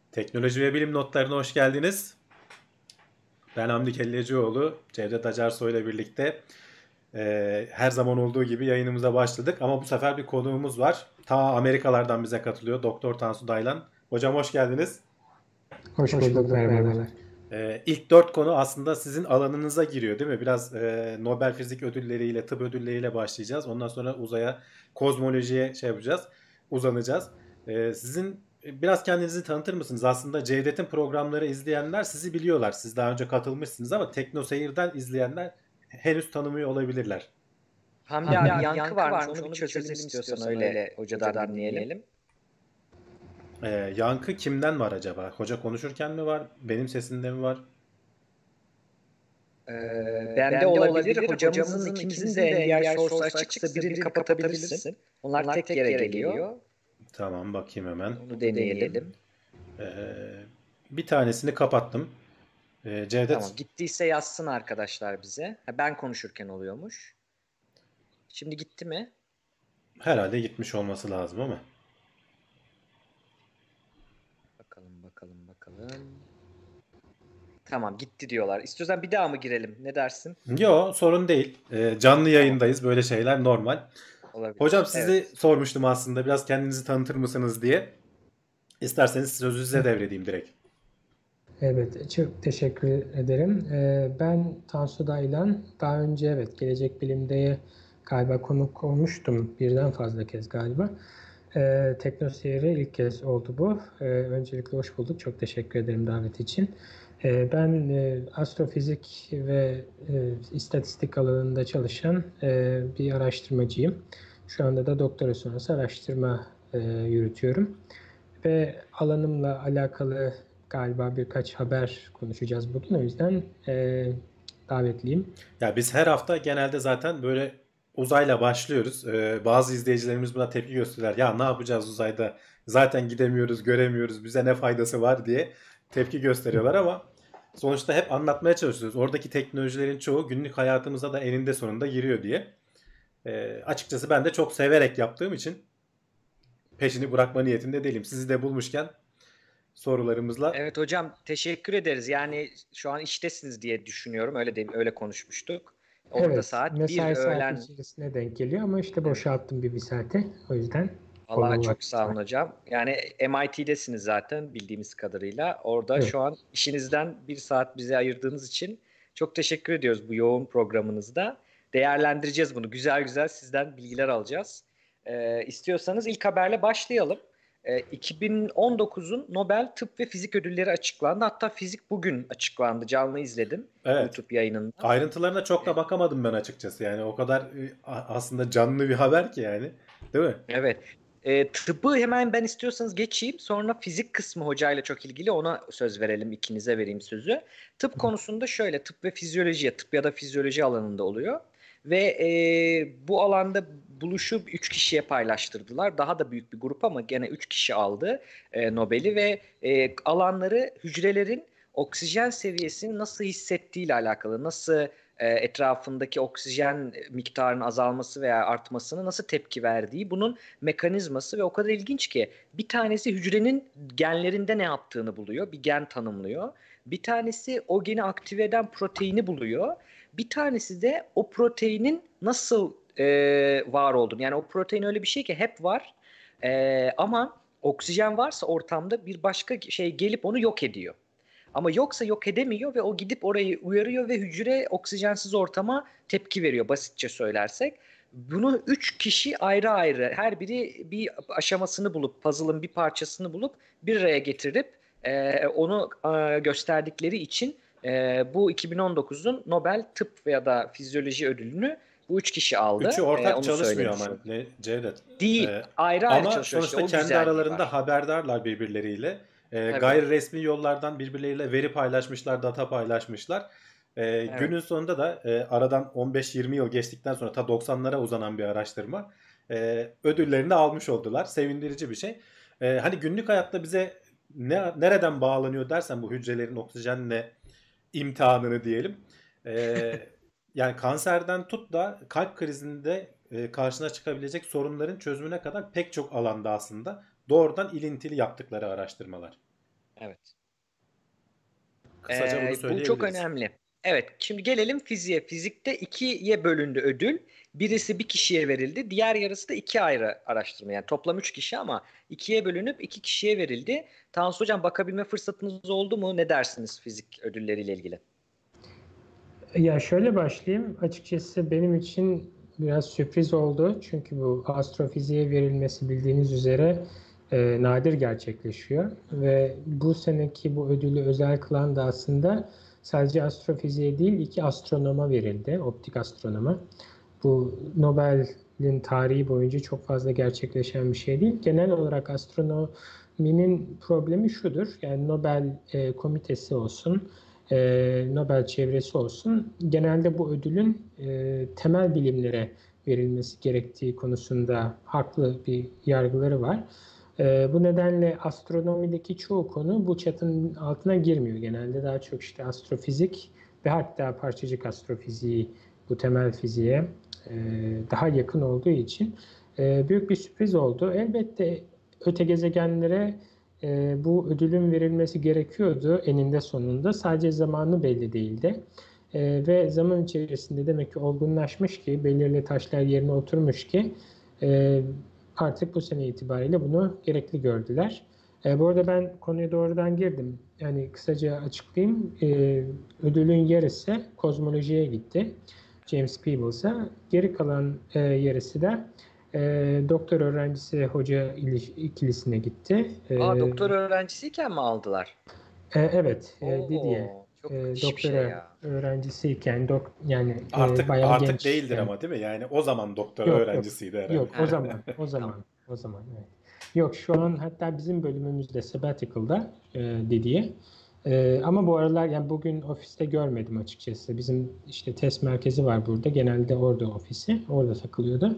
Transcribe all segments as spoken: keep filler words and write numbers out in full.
Teknoloji ve bilim notlarına hoş geldiniz. Ben Hamdi Kellecioğlu, Cevdet Acarsoy ile birlikte e, her zaman olduğu gibi yayınımıza başladık. Ama bu sefer bir konuğumuz var. Ta Amerikalardan bize katılıyor. Doktor Tansu Daylan. Hocam hoş geldiniz. Hoş bulduk, merhabalar. E, ilk dört konu aslında sizin alanınıza giriyor değil mi? Biraz e, Nobel Fizik Ödülleriyle, tıp ödülleriyle başlayacağız. Ondan sonra uzaya, kozmolojiye şey yapacağız, uzanacağız. E, sizin biraz kendinizi tanıtır mısınız? Aslında Cevdet'in programları izleyenler sizi biliyorlar. Siz daha önce katılmışsınız ama Tekno Seyir'den izleyenler henüz tanımıyor olabilirler. Hamdi abi yankı varmış, onu bir çözelim istiyorsan öyle hocadan dinleyelim. E, yankı kimden var acaba? Hoca konuşurken mi var? Benim sesimde mi var? Ee, bende olabilir, hocamızın ikimizin de N D I source açıksa birini kapatabilirsin. Onlar tek yere geliyor. Tamam, bakayım hemen. Onu deneyelim. Ee, bir tanesini kapattım. Ee, Cevdet. Tamam, gittiyse yazsın arkadaşlar bize. Ha, ben konuşurken oluyormuş. Şimdi gitti mi? Herhalde gitmiş olması lazım ama. Bakalım bakalım bakalım. Tamam, gitti diyorlar. İstiyorsan bir daha mı girelim? Ne dersin? Yo, sorun değil. Ee, canlı yayındayız. Böyle şeyler normal. Olabilir. Hocam sizi Evet. sormuştum aslında. Biraz kendinizi tanıtır mısınız diye. İsterseniz sözü size devredeyim direkt. Evet, çok teşekkür ederim. Ee, Ben Tansu Daylan. Daha önce evet Gelecek Bilim'de galiba konuk olmuştum birden fazla kez galiba. Ee, Teknoseyir'e ilk kez oldu bu. Ee, öncelikle hoş bulduk. Çok teşekkür ederim davet için. Ee, ben e, astrofizik ve e, istatistik alanında çalışan e, bir araştırmacıyım. Şu anda da doktora sonrası araştırma e, yürütüyorum. Ve alanımla alakalı galiba birkaç haber konuşacağız bugün. O yüzden e, davetliyim. Ya biz her hafta genelde zaten böyle uzayla başlıyoruz. Ee, bazı izleyicilerimiz buna tepki gösteriyorlar. Ya ne yapacağız uzayda? Zaten gidemiyoruz, göremiyoruz. Bize ne faydası var diye tepki gösteriyorlar ama sonuçta hep anlatmaya çalışıyoruz. Oradaki teknolojilerin çoğu günlük hayatımıza da eninde sonunda giriyor diye. Ee, açıkçası ben de çok severek yaptığım için peşini bırakma niyetinde değilim. Sizi de bulmuşken sorularımızla. Evet hocam, teşekkür ederiz. Yani şu an iştesiniz diye düşünüyorum. Öyle değil, öyle konuşmuştuk. Orada Evet, saat bir mesai saati öğlen. içerisine denk geliyor ama işte Evet. boşalttım bir bir saate. O yüzden Vallahi konu çok vakti sağ olun var. hocam. Yani M I T'desiniz zaten bildiğimiz kadarıyla. Orada Evet. şu an işinizden bir saat bize ayırdığınız için çok teşekkür ediyoruz bu yoğun programınızda. Değerlendireceğiz bunu. Güzel güzel sizden bilgiler alacağız. Ee, istiyorsanız ilk haberle başlayalım. Ee, iki bin on dokuzun Nobel Tıp ve Fizik Ödülleri açıklandı. Hatta fizik bugün açıklandı. Canlı izledim Evet. YouTube yayınında. Ayrıntılarına çok da bakamadım ben açıkçası. Yani o kadar e, aslında canlı bir haber ki yani. Değil mi? Evet. E, tıbbı hemen ben istiyorsanız geçeyim. Sonra fizik kısmı hocayla çok ilgili. Ona söz verelim. İkinize vereyim sözü. Tıp konusunda şöyle. Tıp ve fizyoloji, tıp ya da fizyoloji alanında oluyor. Ve e, bu alanda buluşup üç kişiye paylaştırdılar. Daha da büyük bir grup ama gene üç kişi aldı e, Nobel'i ve e, alanları hücrelerin oksijen seviyesini nasıl hissettiğiyle alakalı. Nasıl e, etrafındaki oksijen miktarının azalması veya artmasına nasıl tepki verdiği, bunun mekanizması ve o kadar ilginç ki bir tanesi hücrenin genlerinde ne yaptığını buluyor. Bir gen tanımlıyor. Bir tanesi o geni aktive eden proteini buluyor. Bir tanesi de o proteinin nasıl e, var olduğunu. Yani o protein öyle bir şey ki hep var. E, ama oksijen varsa ortamda bir başka şey gelip onu yok ediyor. Ama yoksa yok edemiyor ve o gidip orayı uyarıyor ve hücre oksijensiz ortama tepki veriyor basitçe söylersek. Bunu üç kişi ayrı ayrı her biri bir aşamasını bulup puzzle'ın bir parçasını bulup bir araya getirip e, onu e, gösterdikleri için e, bu iki bin on dokuzun Nobel Tıp veya da Fizyoloji ödülünü bu üç kişi Üçü aldı. E, ortak onu çalışmıyor söylemiş ama oldum. ne Cevdet. Değil, Ee, ayrı ayrı ama çalışıyor işte, sonuçta o kendi güzelliği aralarında var. haberdarlar birbirleriyle. Ee, Tabii. gayri resmi yollardan birbirleriyle veri paylaşmışlar, data paylaşmışlar. Ee, Evet. günün sonunda da e, aradan on beş yirmi yıl geçtikten sonra ta doksanlara uzanan bir araştırma e, ödüllerini almış oldular. Sevindirici bir şey. E, hani günlük hayatta bize ne, nereden bağlanıyor dersen bu hücrelerin oksijenle imtihanını diyelim. E, yani kanserden tut da kalp krizinde e, karşına çıkabilecek sorunların çözümüne kadar pek çok alanda aslında doğrudan ilintili yaptıkları araştırmalar. Evet. Kısaca bunu Ee, bu çok söyleyebiliriz. önemli. Evet, şimdi gelelim fiziğe. Fizikte ikiye bölündü ödül. Birisi bir kişiye verildi, diğer yarısı da iki ayrı araştırma. Yani toplam üç kişi ama ikiye bölünüp iki kişiye verildi. Tansu Hocam, bakabilme fırsatınız oldu mu? Ne dersiniz fizik ödülleriyle ilgili? Ya şöyle başlayayım. Açıkçası benim için biraz sürpriz oldu. Çünkü bu astrofiziğe verilmesi bildiğiniz üzere e, nadir gerçekleşiyor. Ve bu seneki bu ödülü özel kılan da aslında sadece astrofiziğe değil iki astronoma verildi. Optik astronoma. Bu Nobel'in tarihi boyunca çok fazla gerçekleşen bir şey değil. Genel olarak astronominin problemi şudur. Yani Nobel e, komitesi olsun, e, Nobel çevresi olsun. Genelde bu ödülün e, temel bilimlere verilmesi gerektiği konusunda haklı bir yargıları var. E, bu nedenle astronomideki çoğu konu bu çatının altına girmiyor. Genelde daha çok işte astrofizik ve hatta parçacık astrofiziği bu temel fiziğe e, daha yakın olduğu için e, büyük bir sürpriz oldu. Elbette öte gezegenlere e, bu ödülün verilmesi gerekiyordu eninde sonunda. Sadece zamanı belli değildi. E, ve zaman içerisinde demek ki olgunlaşmış ki belirli taşlar yerine oturmuş ki e, artık bu sene itibariyle bunu gerekli gördüler. E, bu arada ben konuya doğrudan girdim. Yani kısaca açıklayayım. E, ödülün yarısı kozmolojiye gitti. James Peebles'a. Geri kalan e, yarısı da e, doktor öğrencisi hoca ikilisine gitti. E, Aa, doktor öğrencisiyken mi aldılar? e, evet, e, Didier Oo, çok e, müthiş bir şey doktora ya. öğrencisiyken dok, yani e, Artık bayağı artık değildir gençken. ama değil mi? Yani o zaman doktor Yok yok. öğrencisiydi Yok herhalde. o Ha, zaman. O tamam. zaman. O zaman evet. Yok şu an hatta bizim bölümümüzde sabbatical'da e, dediği. E, ama bu aralar yani bugün ofiste görmedim açıkçası. Bizim işte test merkezi var burada. Genelde orada ofisi. Orada takılıyordu.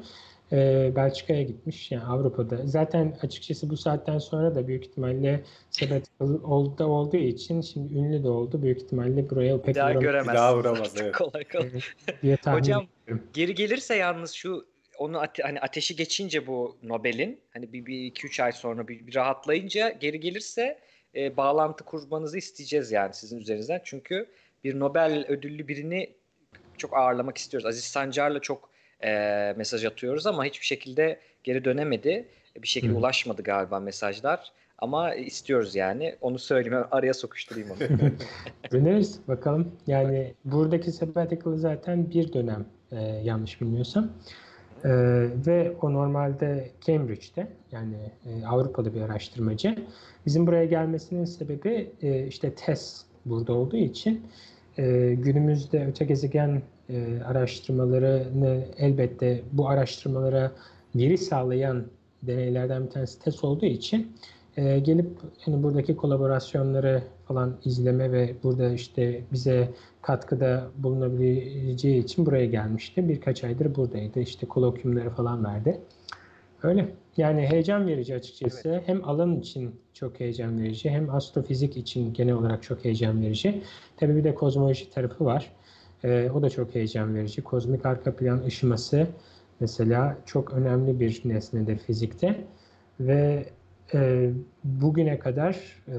E, Belçika'ya gitmiş yani Avrupa'da. Zaten açıkçası bu saatten sonra da büyük ihtimalle sabbatical oldu, olduğu için şimdi ünlü de oldu. Büyük ihtimalle buraya Bir pek daha uğramaz Bir daha göremezsiniz uğramaz, artık evet. kolay kolay. diye tahmin Hocam, ediyorum. geri gelirse yalnız şu onu ate- hani ateşi geçince bu Nobel'in hani bir, bir iki üç ay sonra bir, bir rahatlayınca geri gelirse e, bağlantı kurmanızı isteyeceğiz yani sizin üzerinizden. Çünkü bir Nobel ödüllü birini çok ağırlamak istiyoruz. Aziz Sancar'la çok e, mesaj atıyoruz ama hiçbir şekilde geri dönemedi. Bir şekilde Hı. ulaşmadı galiba mesajlar. Ama istiyoruz yani. Onu söyleyeyim. Araya sokuşturayım onu. Döneriz bakalım. Yani buradaki sabbatical zaten bir dönem e, yanlış bilmiyorsam. E, ve o normalde Cambridge'de yani e, Avrupa'da bir araştırmacı. Bizim buraya gelmesinin sebebi e, işte test burada olduğu için e, günümüzde öte gezegen e, araştırmalarını elbette bu araştırmalara veri sağlayan deneylerden bir tanesi test olduğu için e, gelip hani buradaki kolaborasyonları falan izleme ve burada işte bize katkıda bulunabileceği için buraya gelmişti. Birkaç aydır buradaydı. İşte kolokyumları falan verdi. Öyle. Yani heyecan verici Evet. açıkçası. Hem alan için çok heyecan verici, hem astrofizik için genel olarak çok heyecan verici. Tabii bir de kozmoloji tarafı var. Ee, o da çok heyecan verici. Kozmik arka plan ışıması mesela çok önemli bir nesnedir fizikte. Ve e, bugüne kadar e,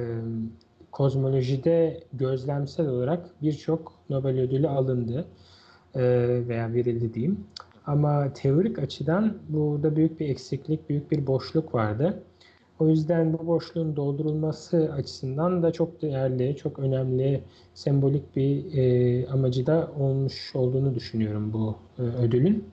kozmolojide gözlemsel olarak birçok Nobel ödülü alındı e, veya verildi diyeyim. Ama teorik açıdan burada büyük bir eksiklik, büyük bir boşluk vardı. O yüzden bu boşluğun doldurulması açısından da çok değerli, çok önemli, sembolik bir e, amacı da olmuş olduğunu düşünüyorum bu e, ödülün.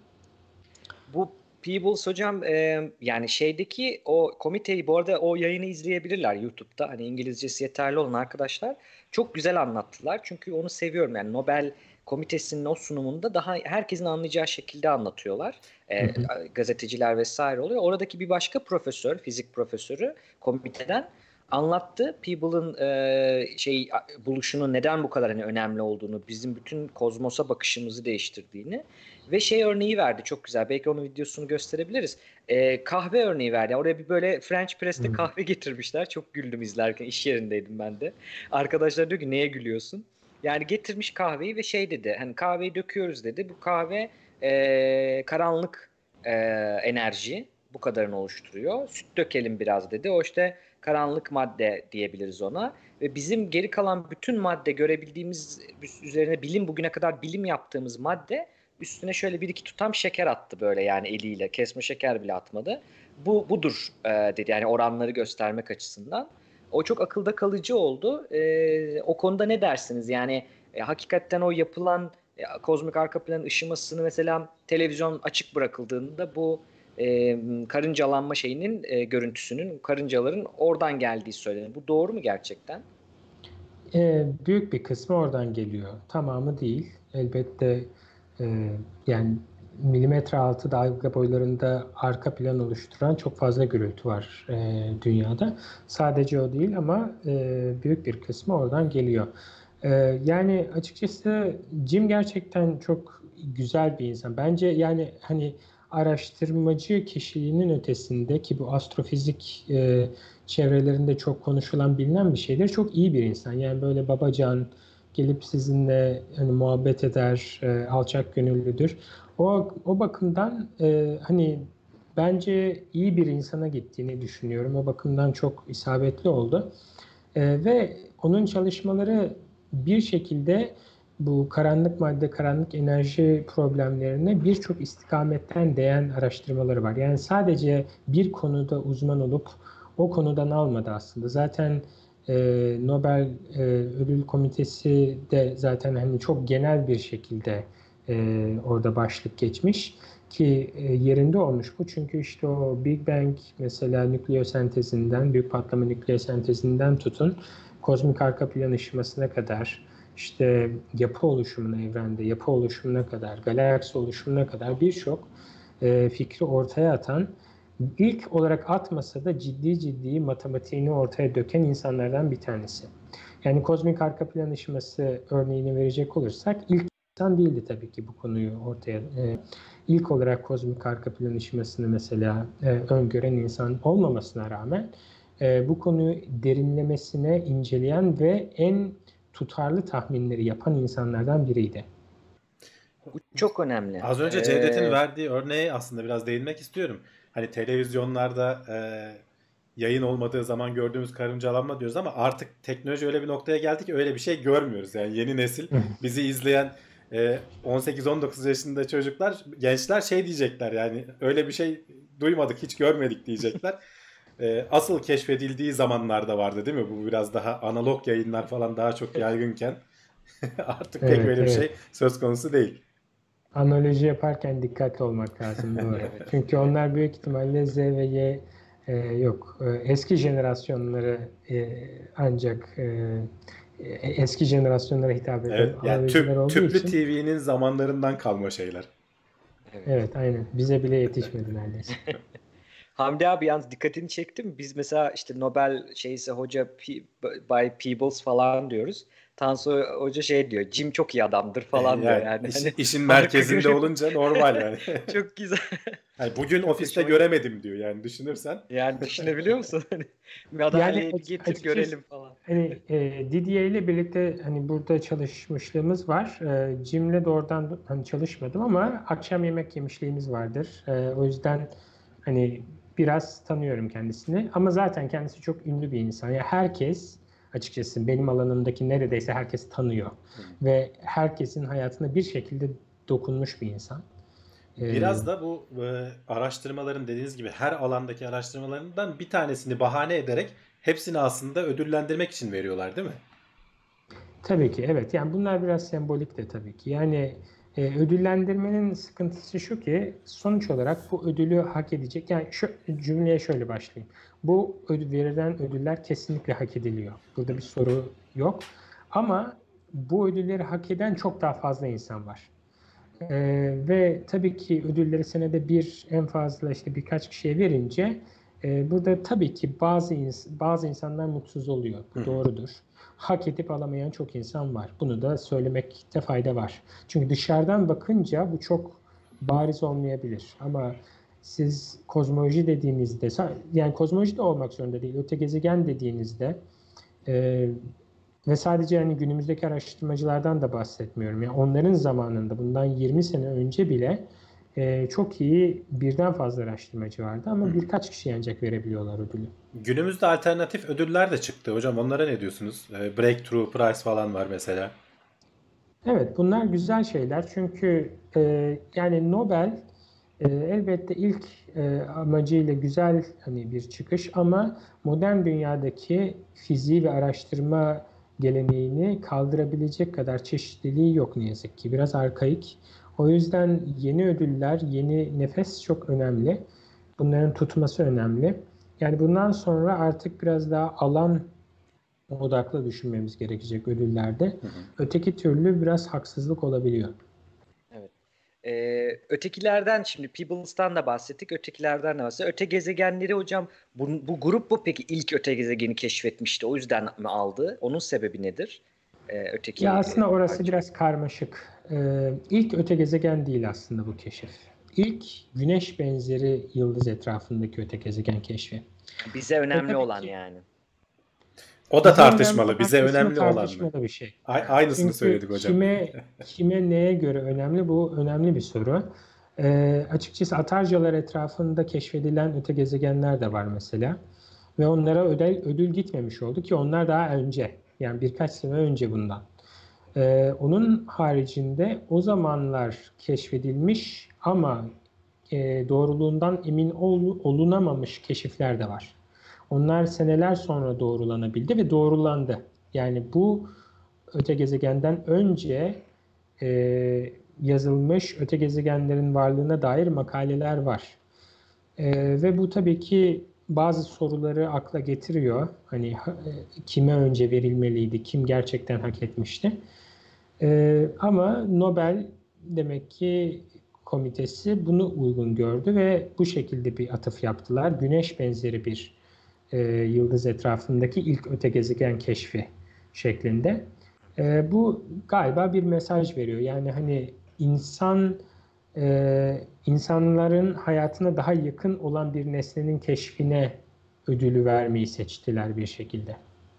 Bu Peebles hocam, e, yani şeydeki o komiteyi bu arada o yayını izleyebilirler YouTube'da. Hani İngilizcesi yeterli olan arkadaşlar çok güzel anlattılar. Çünkü onu seviyorum yani Nobel komitesinin o sunumunda daha herkesin anlayacağı şekilde anlatıyorlar. Hı E, hı. gazeteciler vesaire oluyor. Oradaki bir başka profesör, fizik profesörü komiteden anlattı. Peebles'ın e, şey buluşunun neden bu kadar hani önemli olduğunu, bizim bütün kozmosa bakışımızı değiştirdiğini. Ve şey örneği verdi çok güzel. Belki onun videosunu gösterebiliriz. Ee, kahve örneği verdi. Yani oraya bir böyle French press'te Hı. kahve getirmişler. Çok güldüm izlerken. İş yerindeydim ben de. Arkadaşlar diyor ki neye gülüyorsun? Yani getirmiş kahveyi ve şey dedi. Hani kahveyi döküyoruz dedi. Bu kahve e, karanlık e, enerji. Bu kadarını oluşturuyor. Süt dökelim biraz dedi. O işte karanlık madde diyebiliriz ona. Ve bizim geri kalan bütün madde görebildiğimiz üzerine bilim bugüne kadar bilim yaptığımız madde üstüne şöyle bir iki tutam şeker attı böyle yani eliyle kesme şeker bile atmadı. Bu budur e, dedi yani oranları göstermek açısından. O çok akılda kalıcı oldu. E, o konuda ne dersiniz? Yani e, hakikaten o yapılan e, kozmik arka plan ışımasını mesela televizyon açık bırakıldığında bu e, karıncalanma şeyinin e, görüntüsünün karıncaların oradan geldiği söyleniyor. Bu doğru mu gerçekten? E, büyük bir kısmı oradan geliyor. Tamamı değil. Elbette e, yani milimetre altı dalga boylarında arka plan oluşturan çok fazla gürültü var e, dünyada. Sadece o değil ama e, büyük bir kısmı oradan geliyor. E, yani açıkçası Jim gerçekten çok güzel bir insan. Bence yani hani araştırmacı kişiliğinin ötesinde ki bu astrofizik e, çevrelerinde çok konuşulan bilinen bir şeydir. Çok iyi bir insan. Yani böyle babacan gelip sizinle hani muhabbet eder, e, alçak gönüllüdür. O o bakımdan e, hani bence iyi bir insana gittiğini düşünüyorum. O bakımdan çok isabetli oldu. E, ve onun çalışmaları bir şekilde bu karanlık madde, karanlık enerji problemlerine birçok istikametten değen araştırmaları var. Yani sadece bir konuda uzman olup o konudan almadı aslında. Zaten e, Nobel e, Ödül Komitesi de zaten hani çok genel bir şekilde e, orada başlık geçmiş ki e, yerinde olmuş bu. Çünkü işte o Big Bang mesela nükleosentezinden, büyük patlama nükleosentezinden tutun kozmik arka plan ışımasına kadar işte yapı oluşumuna evrende, yapı oluşumuna kadar, galaksi oluşumuna kadar birçok e, fikri ortaya atan, ilk olarak atmasa da ciddi ciddi matematiğini ortaya döken insanlardan bir tanesi. Yani kozmik arka plan ışıması örneğini verecek olursak ilk insan değildi tabii ki bu konuyu ortaya. E, ilk olarak kozmik arka plan ışımasını mesela e, öngören insan olmamasına rağmen e, bu konuyu derinlemesine inceleyen ve en tutarlı tahminleri yapan insanlardan biriydi. Bu çok önemli. Az önce Cevdet'in Ee, verdiği örneğe aslında biraz değinmek istiyorum. Hani televizyonlarda e, yayın olmadığı zaman gördüğümüz karıncalanma diyoruz ama artık teknoloji öyle bir noktaya geldi ki öyle bir şey görmüyoruz. Yani yeni nesil bizi izleyen e, on sekiz on dokuz yaşında çocuklar, gençler şey diyecekler yani öyle bir şey duymadık, hiç görmedik diyecekler. E, asıl keşfedildiği zamanlarda vardı değil mi? Bu biraz daha analog yayınlar falan daha çok yaygınken artık pek Evet, öyle bir şey evet. söz konusu değil. Analoji yaparken dikkatli olmak lazım, doğru. evet. Çünkü onlar büyük ihtimalle Z ve Y e, yok. E, eski jenerasyonları e, ancak e, e, eski jenerasyonlara hitap eden Evet, yani analojiler tüp, olduğu tüplü için T V'nin zamanlarından kalma şeyler. Evet. evet aynen bize bile yetişmedi neredeyse. Hamdi abi yalnız dikkatini çekti mi? Biz mesela işte Nobel şeyse hoca P, Bay Peebles falan diyoruz. Tansu Hoca şey diyor. Jim çok iyi adamdır falan diyor Yani yani. işin, Hani işin farkı merkezinde görüyor. olunca normal yani. Çok güzel. Yani bugün Çok ofiste hoşuma gitti. göremedim diyor yani düşünürsen. Yani düşünebiliyor musun? Hani Yani madalyayı bir aç- getir açıkçası görelim falan. hani e, Didier ile birlikte hani burada çalışmışlığımız var. E, Jim'le doğrudan hani çalışmadım ama akşam yemek yemişliğimiz vardır. E, o yüzden hani biraz tanıyorum kendisini. Ama zaten kendisi çok ünlü bir insan. Yani herkes açıkçası benim alanımdaki neredeyse herkes tanıyor ve herkesin hayatına bir şekilde dokunmuş bir insan. E, Biraz da bu e, araştırmaların dediğiniz gibi her alandaki araştırmalarından bir tanesini bahane ederek hepsini aslında ödüllendirmek için veriyorlar değil mi? Tabii ki evet. Yani bunlar biraz sembolik de tabii ki. Yani e, ödüllendirmenin sıkıntısı şu ki sonuç olarak bu ödülü hak edecek. Yani şu cümleye şöyle başlayayım. Bu ödül, verilen ödüller kesinlikle hak ediliyor. Burada bir soru yok. Ama bu ödülleri hak eden çok daha fazla insan var. Ee, ve tabii ki ödülleri senede bir en fazla işte birkaç kişiye verince e, burada tabii ki bazı ins- bazı insanlar mutsuz oluyor. Hı Bu hı. doğrudur. Hak edip alamayan çok insan var. Bunu da söylemekte fayda var. Çünkü dışarıdan bakınca bu çok bariz olmayabilir. Ama siz kozmoloji dediğinizde, sa- yani kozmoloji de olmak zorunda değil, öte gezegen dediğinizde e, ve sadece yani günümüzdeki araştırmacılardan da bahsetmiyorum. Yani onların zamanında bundan yirmi sene önce bile e, çok iyi birden fazla araştırmacı vardı Hı ama hı. birkaç kişi ancak verebiliyorlar ödülü. Günümüzde alternatif ödüller de çıktı. Hocam onlara ne diyorsunuz? Ee, Breakthrough Prize falan var mesela. Evet, bunlar güzel şeyler çünkü e, yani Nobel e, elbette ilk e, amacıyla güzel hani bir çıkış ama modern dünyadaki fiziği ve araştırma geleneğini kaldırabilecek kadar çeşitliliği yok ne yazık ki. Biraz arkaik. O yüzden yeni ödüller, yeni nefes çok önemli. Bunların tutması önemli. Yani bundan sonra artık biraz daha alan odaklı düşünmemiz gerekecek ödüllerde. Hı hı. Öteki türlü biraz haksızlık olabiliyor. Evet. Ee, ötekilerden şimdi Peebles'tan da bahsettik. Ötekilerden de bahsettik. Öte gezegenleri hocam bu, bu grup bu peki ilk öte gezegeni keşfetmişti. O yüzden mi aldı? Onun sebebi nedir? Ee, öteki Ya e, aslında orası harcı. biraz karmaşık. Ee, ilk öte gezegen değil aslında bu keşif. İlk Güneş benzeri yıldız etrafındaki öte gezegen keşfi. Bize Ve önemli tabii olan ki yani. O da bize önemli tartışmalı. olan Bize kısmı önemli olan mı? tartışmalı bir şey. A- Aynısını Çünkü söyledik hocam. kime kime neye göre önemli bu önemli bir soru. Ee, açıkçası Atarcalar etrafında keşfedilen öte gezegenler de var mesela. Ve onlara ödül, ödül gitmemiş oldu ki onlar daha önce yani birkaç sene önce bundan. Ee, onun haricinde o zamanlar keşfedilmiş ama e, doğruluğundan emin ol, olunamamış keşifler de var. Onlar seneler sonra doğrulanabildi ve doğrulandı. Yani bu öte gezegenden önce e, yazılmış öte gezegenlerin varlığına dair makaleler var. E, ve bu tabii ki bazı soruları akla getiriyor. Hani ha- e, kime önce verilmeliydi, kim gerçekten hak etmişti. E, ama Nobel demek ki komitesi bunu uygun gördü ve bu şekilde bir atıf yaptılar. Güneş benzeri bir e, yıldız etrafındaki ilk öte gezegen keşfi şeklinde. E, bu galiba bir mesaj veriyor. Yani hani insan e, insanların hayatına daha yakın olan bir nesnenin keşfine ödülü vermeyi seçtiler bir şekilde.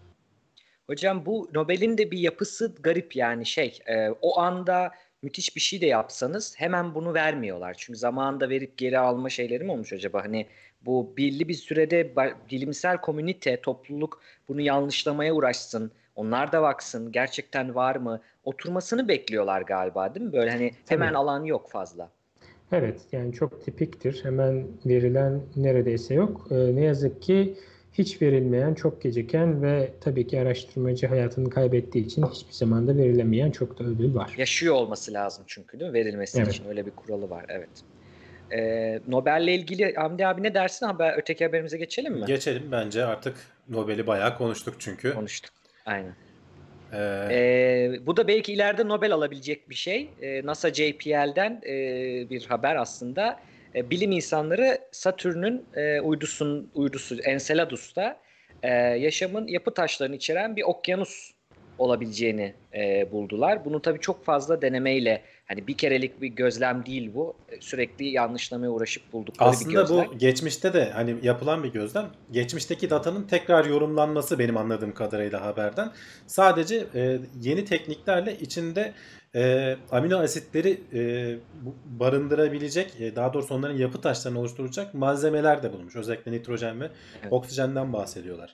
Hocam bu Nobel'in de bir yapısı garip yani şey e, o anda müthiş bir şey de yapsanız hemen bunu vermiyorlar. Çünkü zamanında verip geri alma şeyleri mi olmuş acaba? Hani bu belli bir sürede ba- bilimsel komünite, topluluk bunu yanlışlamaya uğraşsın. Onlar da baksın gerçekten var mı? Oturmasını bekliyorlar galiba değil mi? Böyle hani hemen Tabii. alan yok fazla. Evet, yani çok tipiktir. Hemen verilen neredeyse yok. Ee, ne yazık ki hiç verilmeyen, çok geciken ve tabii ki araştırmacı hayatını kaybettiği için hiçbir zaman da verilemeyen çok da ödül var. Yaşıyor olması lazım çünkü değil mi? Verilmesi Evet. için öyle bir kuralı var. Evet. Ee, Nobel'le ilgili Hamdi abi ne dersin? Haber, öteki haberimize geçelim mi? Geçelim bence artık Nobel'i bayağı konuştuk çünkü. Konuştuk. Aynen. Ee, Ee, bu da belki ileride Nobel alabilecek bir şey. Ee, NASA J P L'den e, bir haber aslında. E, bilim insanları Satürn'ün e, uydusun, uydusu Enceladus'ta e, yaşamın yapı taşlarını içeren bir okyanus olabileceğini e, buldular. Bunu tabii çok fazla denemeyle, hani bir kerelik bir gözlem değil bu. E, sürekli yanlışlamaya uğraşıp buldukları bir Aslında gözlem. bu geçmişte de hani yapılan bir gözlem. Geçmişteki datanın tekrar yorumlanması benim anladığım kadarıyla haberden. Sadece e, yeni tekniklerle içinde e, amino asitleri e, bu- barındırabilecek, e, daha doğrusu onların yapı taşlarını oluşturacak malzemeler de bulunmuş. Özellikle nitrojen ve Evet. oksijenden bahsediyorlar.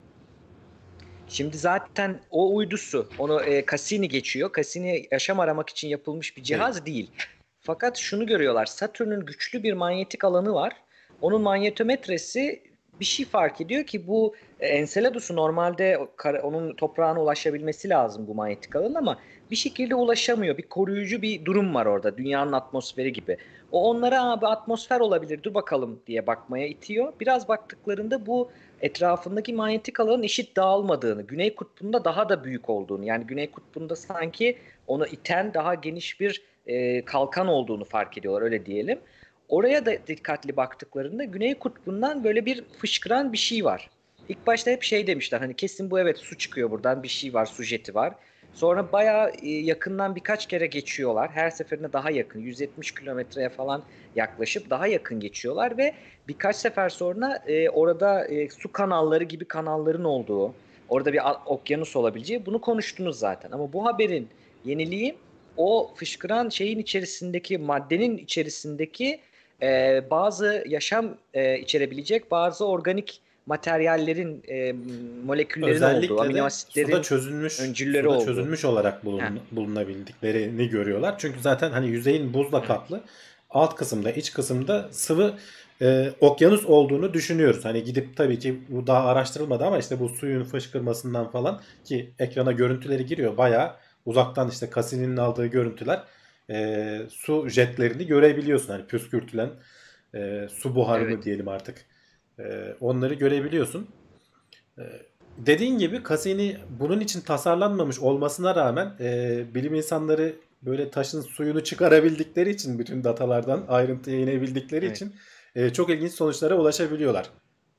Şimdi zaten o uydusu, onu e, Cassini geçiyor. Cassini yaşam aramak için yapılmış bir Değil. cihaz değil. Fakat şunu görüyorlar. Satürn'ün güçlü bir manyetik alanı var. Onun manyetometresi bir şey fark ediyor ki bu e, Enceladus'u normalde o kara- onun toprağına ulaşabilmesi lazım bu manyetik alanın ama bir şekilde ulaşamıyor. Bir koruyucu bir durum var orada. Dünyanın atmosferi gibi. O onlara abi atmosfer olabilir dur bakalım diye bakmaya itiyor. Biraz baktıklarında bu etrafındaki manyetik alanın eşit dağılmadığını, Güney Kutbu'nda daha da büyük olduğunu, yani Güney Kutbu'nda sanki onu iten daha geniş bir e, kalkan olduğunu fark ediyorlar, öyle diyelim. Oraya da dikkatli baktıklarında Güney Kutbu'ndan böyle bir fışkıran bir şey var. İlk başta hep şey demişler, hani kesin bu, evet su çıkıyor buradan, bir şey var, su jeti var. Sonra bayağı e, yakından birkaç kere geçiyorlar. Her seferinde daha yakın, yüz yetmiş kilometreye falan yaklaşıp daha yakın geçiyorlar ve birkaç sefer sonra e, orada e, su kanalları gibi kanalların olduğu, orada bir okyanus olabileceği, bunu konuştunuz zaten. Ama bu haberin yeniliği o fışkıran şeyin içerisindeki maddenin içerisindeki e, bazı yaşam e, içerebilecek bazı organik materyallerin e, moleküllerin olduğu, Özellikle amino de suda asitlerin çözülmüş öncülleri suda olduğu. çözülmüş olarak Heh, bulun, bulunabildiklerini görüyorlar. Çünkü zaten hani yüzeyin buzla evet. kaplı. Alt kısımda, iç kısımda sıvı e, okyanus olduğunu düşünüyoruz. Hani gidip tabii ki bu daha araştırılmadı ama işte bu suyun fışkırmasından falan ki ekrana görüntüleri giriyor. Bayağı uzaktan işte Cassini'nin aldığı görüntüler e, su jetlerini görebiliyorsun. Hani püskürtülen e, su buharı mı Evet. diyelim artık. E, onları görebiliyorsun. Ee, Dediğin gibi Cassini bunun için tasarlanmamış olmasına rağmen e, bilim insanları böyle taşın suyunu çıkarabildikleri için bütün datalardan ayrıntıya inebildikleri Evet. için e, çok ilginç sonuçlara ulaşabiliyorlar.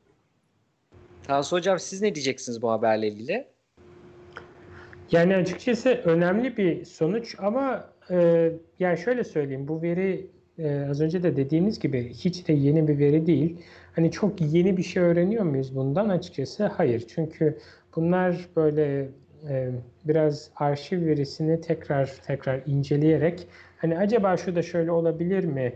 Tansu Hocam siz ne diyeceksiniz bu haberle ilgili? Yani açıkçası önemli bir sonuç ama e, yani şöyle söyleyeyim, bu veri e, az önce de dediğimiz gibi hiç de yeni bir veri değil. Hani çok yeni bir şey öğreniyor muyuz bundan? Açıkçası hayır. Çünkü bunlar böyle e, biraz arşiv verisini tekrar tekrar inceleyerek hani acaba şu da şöyle olabilir mi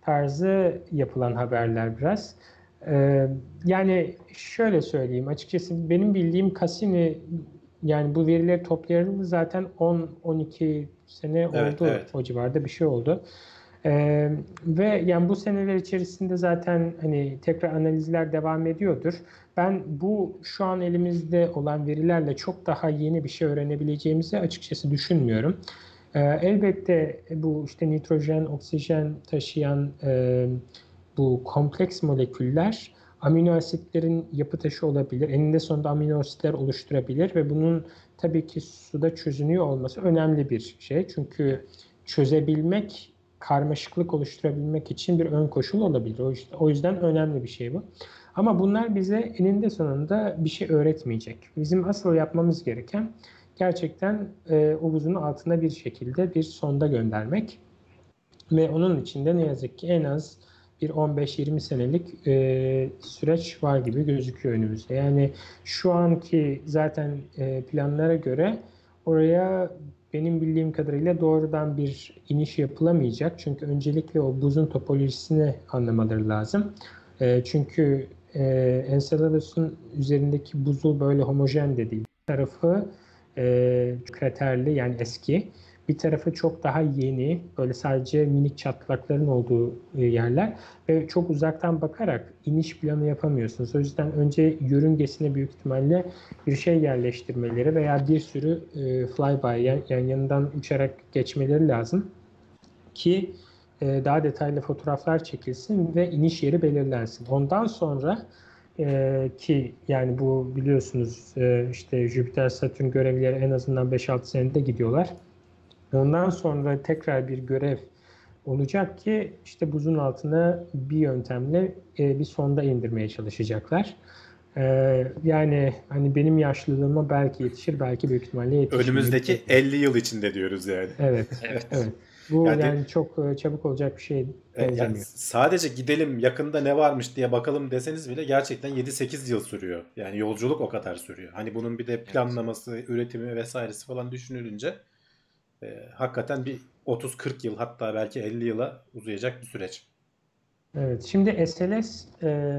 tarzı yapılan haberler biraz. E, Yani şöyle söyleyeyim, açıkçası benim bildiğim Cassini, yani bu verileri toplayalı zaten on on iki sene Evet, oldu, evet. o civarda bir şey oldu. Ee, Ve yani bu seneler içerisinde zaten hani tekrar analizler devam ediyordur. Ben bu şu an elimizde olan verilerle çok daha yeni bir şey öğrenebileceğimizi açıkçası düşünmüyorum. Ee, elbette bu işte nitrojen, oksijen taşıyan e, bu kompleks moleküller amino asitlerin yapı taşı olabilir. Eninde sonunda amino asitler oluşturabilir ve bunun tabii ki suda çözünüyor olması önemli bir şey. Çünkü Evet. çözebilmek, karmaşıklık oluşturabilmek için bir ön koşul olabilir. O yüzden, o yüzden önemli bir şey bu. Ama bunlar bize eninde sonunda bir şey öğretmeyecek. Bizim asıl yapmamız gereken gerçekten e, o buzun altına bir şekilde bir sonda göndermek. Ve onun içinde ne yazık ki en az bir on beş yirmi senelik e, süreç var gibi gözüküyor önümüzde. Yani şu anki zaten e, planlara göre oraya benim bildiğim kadarıyla doğrudan bir iniş yapılamayacak. Çünkü öncelikle o buzun topolojisini anlamaları lazım. E, çünkü e, Enceladus'un üzerindeki buzu böyle homojen de değil. Bir tarafı e, kraterli, yani eski. Bir tarafı çok daha yeni, böyle sadece minik çatlakların olduğu e, yerler ve çok uzaktan bakarak iniş planı yapamıyorsunuz. O yüzden önce yörüngesine büyük ihtimalle bir şey yerleştirmeleri veya bir sürü e, flyby, yani yanından uçarak geçmeleri lazım ki e, daha detaylı fotoğraflar çekilsin ve iniş yeri belirlensin. Ondan sonra e, ki yani bu biliyorsunuz e, işte Jüpiter, Satürn görevlileri en azından beş altı senede gidiyorlar. Ondan sonra tekrar bir görev olacak ki işte buzun altına bir yöntemle e, bir sonda indirmeye çalışacaklar. E, Yani hani benim yaşlılığıma belki yetişir, belki büyük ihtimalle Önümüzdeki yetişmeyebilir. elli yıl içinde diyoruz yani. Evet, Evet. evet. Bu Yani yani çok e, çabuk olacak bir şey E, yani benzemiyor. sadece gidelim yakında ne varmış diye bakalım deseniz bile gerçekten yedi sekiz yıl sürüyor. Yani yolculuk o kadar sürüyor. Hani bunun bir de Evet. planlaması, üretimi vesairesi falan düşünülünce e, hakikaten bir otuz kırk yıl, hatta belki elli yıla uzayacak bir süreç. Evet. Şimdi S L S e,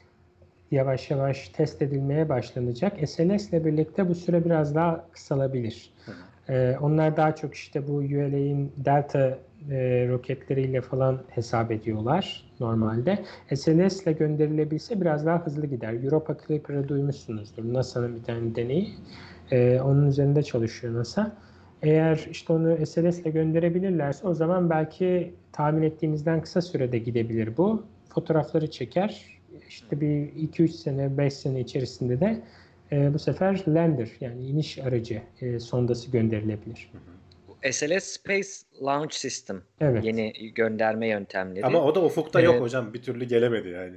yavaş yavaş test edilmeye başlanacak. S L S ile birlikte bu süre biraz daha kısalabilir. Hı hı. Ee, onlar daha çok işte bu U L A'in Delta e, roketleriyle falan hesap ediyorlar normalde. S L S ile gönderilebilse biraz daha hızlı gider. Europa Clipper'ı duymuşsunuzdur. NASA'nın bir tane deneyi. Ee, onun üzerinde çalışıyor NASA. Eğer işte onu S L S ile gönderebilirlerse o zaman belki tahmin ettiğimizden kısa sürede gidebilir bu. Fotoğrafları çeker. İşte bir iki üç sene, beş sene içerisinde de e, bu sefer lander, yani iniş aracı e, sondası gönderilebilir. Hı hı. Bu S L S Space Launch System Evet. yeni gönderme Ama yöntemleri. o da ufukta yok Ee, hocam. Bir türlü gelemedi yani.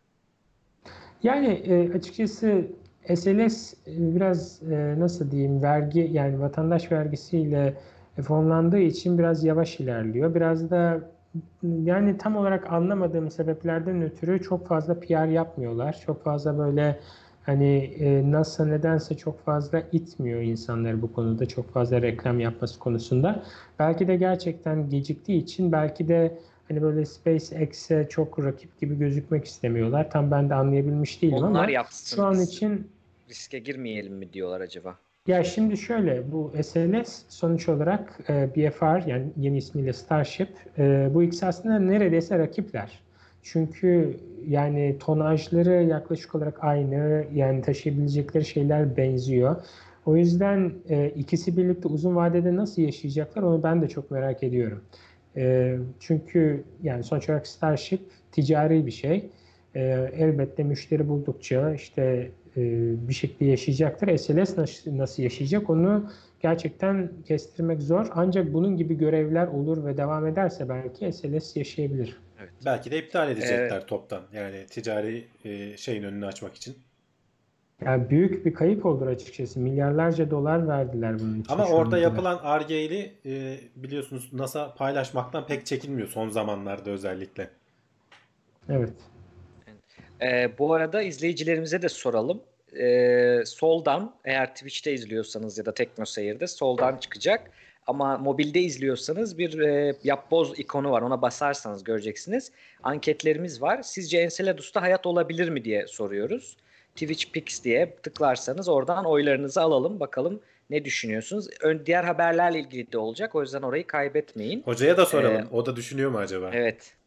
Yani e, açıkçası S L S e, biraz e, nasıl diyeyim, vergi, yani vatandaş vergisiyle fonlandığı için biraz yavaş ilerliyor. Biraz da yani tam olarak anlamadığım sebeplerden ötürü çok fazla P R yapmıyorlar. Çok fazla böyle Hani e, NASA nedense çok fazla itmiyor insanları bu konuda, çok fazla reklam yapması konusunda. Belki de gerçekten geciktiği için, belki de hani böyle SpaceX'e çok rakip gibi gözükmek istemiyorlar. Tam ben de anlayabilmiş değilim Onlar ama şu yapsın an biz için riske girmeyelim mi diyorlar acaba? ya şimdi şöyle, bu S L S sonuç olarak e, B F R, yani yeni ismiyle Starship, e, bu ikisi aslında neredeyse rakipler. Çünkü yani tonajları yaklaşık olarak aynı, yani taşıyabilecekleri şeyler benziyor. O yüzden e, ikisi birlikte uzun vadede nasıl yaşayacaklar onu ben de çok merak ediyorum. E, çünkü yani sonuç olarak Starship ticari bir şey. E, elbette müşteri buldukça işte e, bir şekilde yaşayacaktır. S L S nasıl, nasıl yaşayacak onu gerçekten kestirmek zor. Ancak bunun gibi görevler olur ve devam ederse belki S L S yaşayabilir. Evet. Belki de iptal Ee, edecekler toptan. Yani ticari e, şeyin önünü açmak için. Yani büyük bir kayıp olur açıkçası. Milyarlarca dolar verdiler bunun için Ama şu orada ana kadar. yapılan Ar-Ge'li e, biliyorsunuz NASA paylaşmaktan pek çekinmiyor son zamanlarda özellikle. Evet. e, bu arada izleyicilerimize de soralım. Ee, soldan, eğer Twitch'te izliyorsanız ya da TeknoSeyir'de soldan çıkacak. Ama mobilde izliyorsanız bir e, yapboz ikonu var. Ona basarsanız göreceksiniz. Anketlerimiz var. Sizce Enceladus'ta hayat olabilir mi diye soruyoruz. Twitch Picks diye tıklarsanız oradan oylarınızı alalım. Bakalım ne düşünüyorsunuz? Ön, diğer haberlerle ilgili de olacak. O yüzden orayı kaybetmeyin. Hocaya da Ee, soralım. O da düşünüyor mu acaba? evet.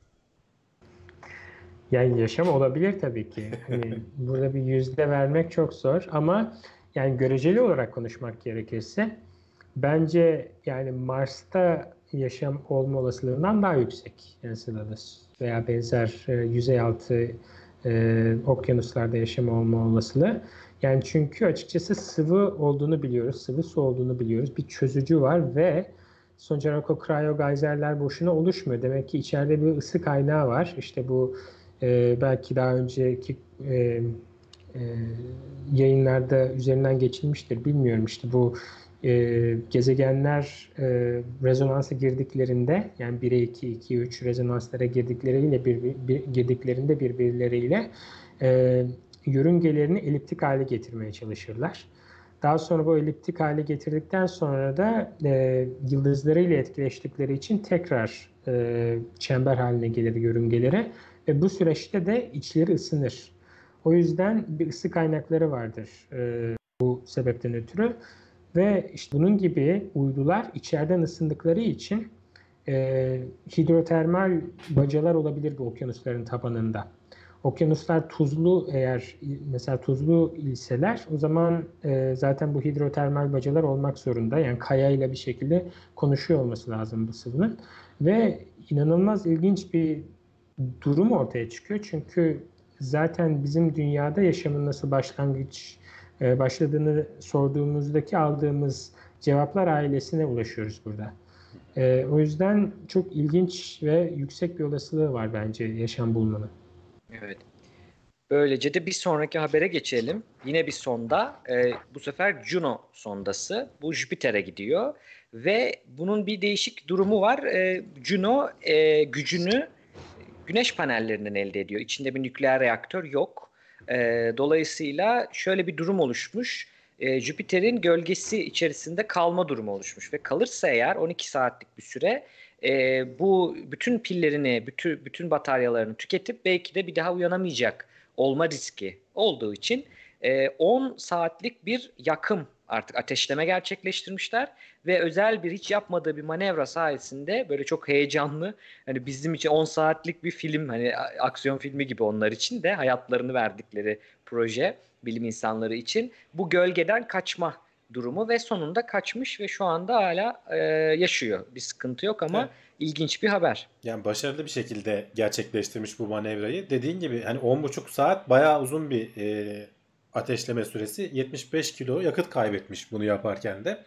Yani yaşam olabilir tabii ki. Hani burada bir yüzde vermek çok zor ama yani göreceli olarak konuşmak gerekirse bence yani Mars'ta yaşam olma olasılığından daha yüksek Enceladus veya benzer e, yüzey altı e, okyanuslarda yaşam olma olasılığı. Yani çünkü açıkçası sıvı olduğunu biliyoruz, sıvı su olduğunu biliyoruz. Bir çözücü var ve sonuç olarak o kriyogeyserler boşuna oluşmuyor. Demek ki içeride bir ısı kaynağı var. İşte bu e, belki daha önceki e, e, yayınlarda üzerinden geçilmiştir. Bilmiyorum işte bu e, gezegenler e, rezonansa girdiklerinde yani bire iki, ikiye üç rezonanslara girdikleriyle bir, bir, girdiklerinde birbirleriyle e, yörüngelerini eliptik hale getirmeye çalışırlar. Daha sonra bu eliptik hale getirdikten sonra da e, yıldızlarıyla etkileştikleri için tekrar e, çember haline gelir yörüngeleri ve bu süreçte de içleri ısınır. O yüzden bir ısı kaynakları vardır e, bu sebepten ötürü. Ve işte bunun gibi uydular içeriden ısındıkları için e, hidrotermal bacalar olabilir bu okyanusların tabanında. Okyanuslar tuzlu, eğer mesela tuzlu ilseler o zaman e, zaten bu hidrotermal bacalar olmak zorunda. Yani kayayla bir şekilde konuşuyor olması lazım bu sıvının. Ve inanılmaz ilginç bir durum ortaya çıkıyor. Çünkü zaten bizim dünyada yaşamın nasıl başlangıç e, başladığını sorduğumuzdaki aldığımız cevaplar ailesine ulaşıyoruz burada. E, o yüzden çok ilginç ve yüksek bir olasılığı var bence yaşam bulmanın. Evet. Böylece de bir sonraki habere geçelim. Yine bir sonda, e, bu sefer Juno sondası. Bu Jüpiter'e gidiyor ve bunun bir değişik durumu var. E, Juno e, gücünü güneş panellerinden elde ediyor. İçinde bir nükleer reaktör yok. E, dolayısıyla şöyle bir durum oluşmuş. E, Jüpiter'in gölgesi içerisinde kalma durumu oluşmuş ve kalırsa eğer on iki saatlik bir süre e, bu bütün pillerini, bütün bütün bataryalarını tüketip belki de bir daha uyanamayacak olma riski olduğu için e, on saatlik bir yakım, artık ateşleme gerçekleştirmişler ve özel bir, hiç yapmadığı bir manevra sayesinde böyle çok heyecanlı, hani bizim için on saatlik bir film, hani aksiyon filmi gibi onlar için de hayatlarını verdikleri proje, bilim insanları için bu gölgeden kaçma durumu ve sonunda kaçmış ve şu anda hala e, yaşıyor. Bir sıkıntı yok ama Evet. ilginç bir haber. Yani başarılı bir şekilde gerçekleştirmiş bu manevrayı. Dediğin gibi hani on buçuk saat bayağı uzun bir e, ateşleme süresi. yetmiş beş kilo yakıt kaybetmiş bunu yaparken de.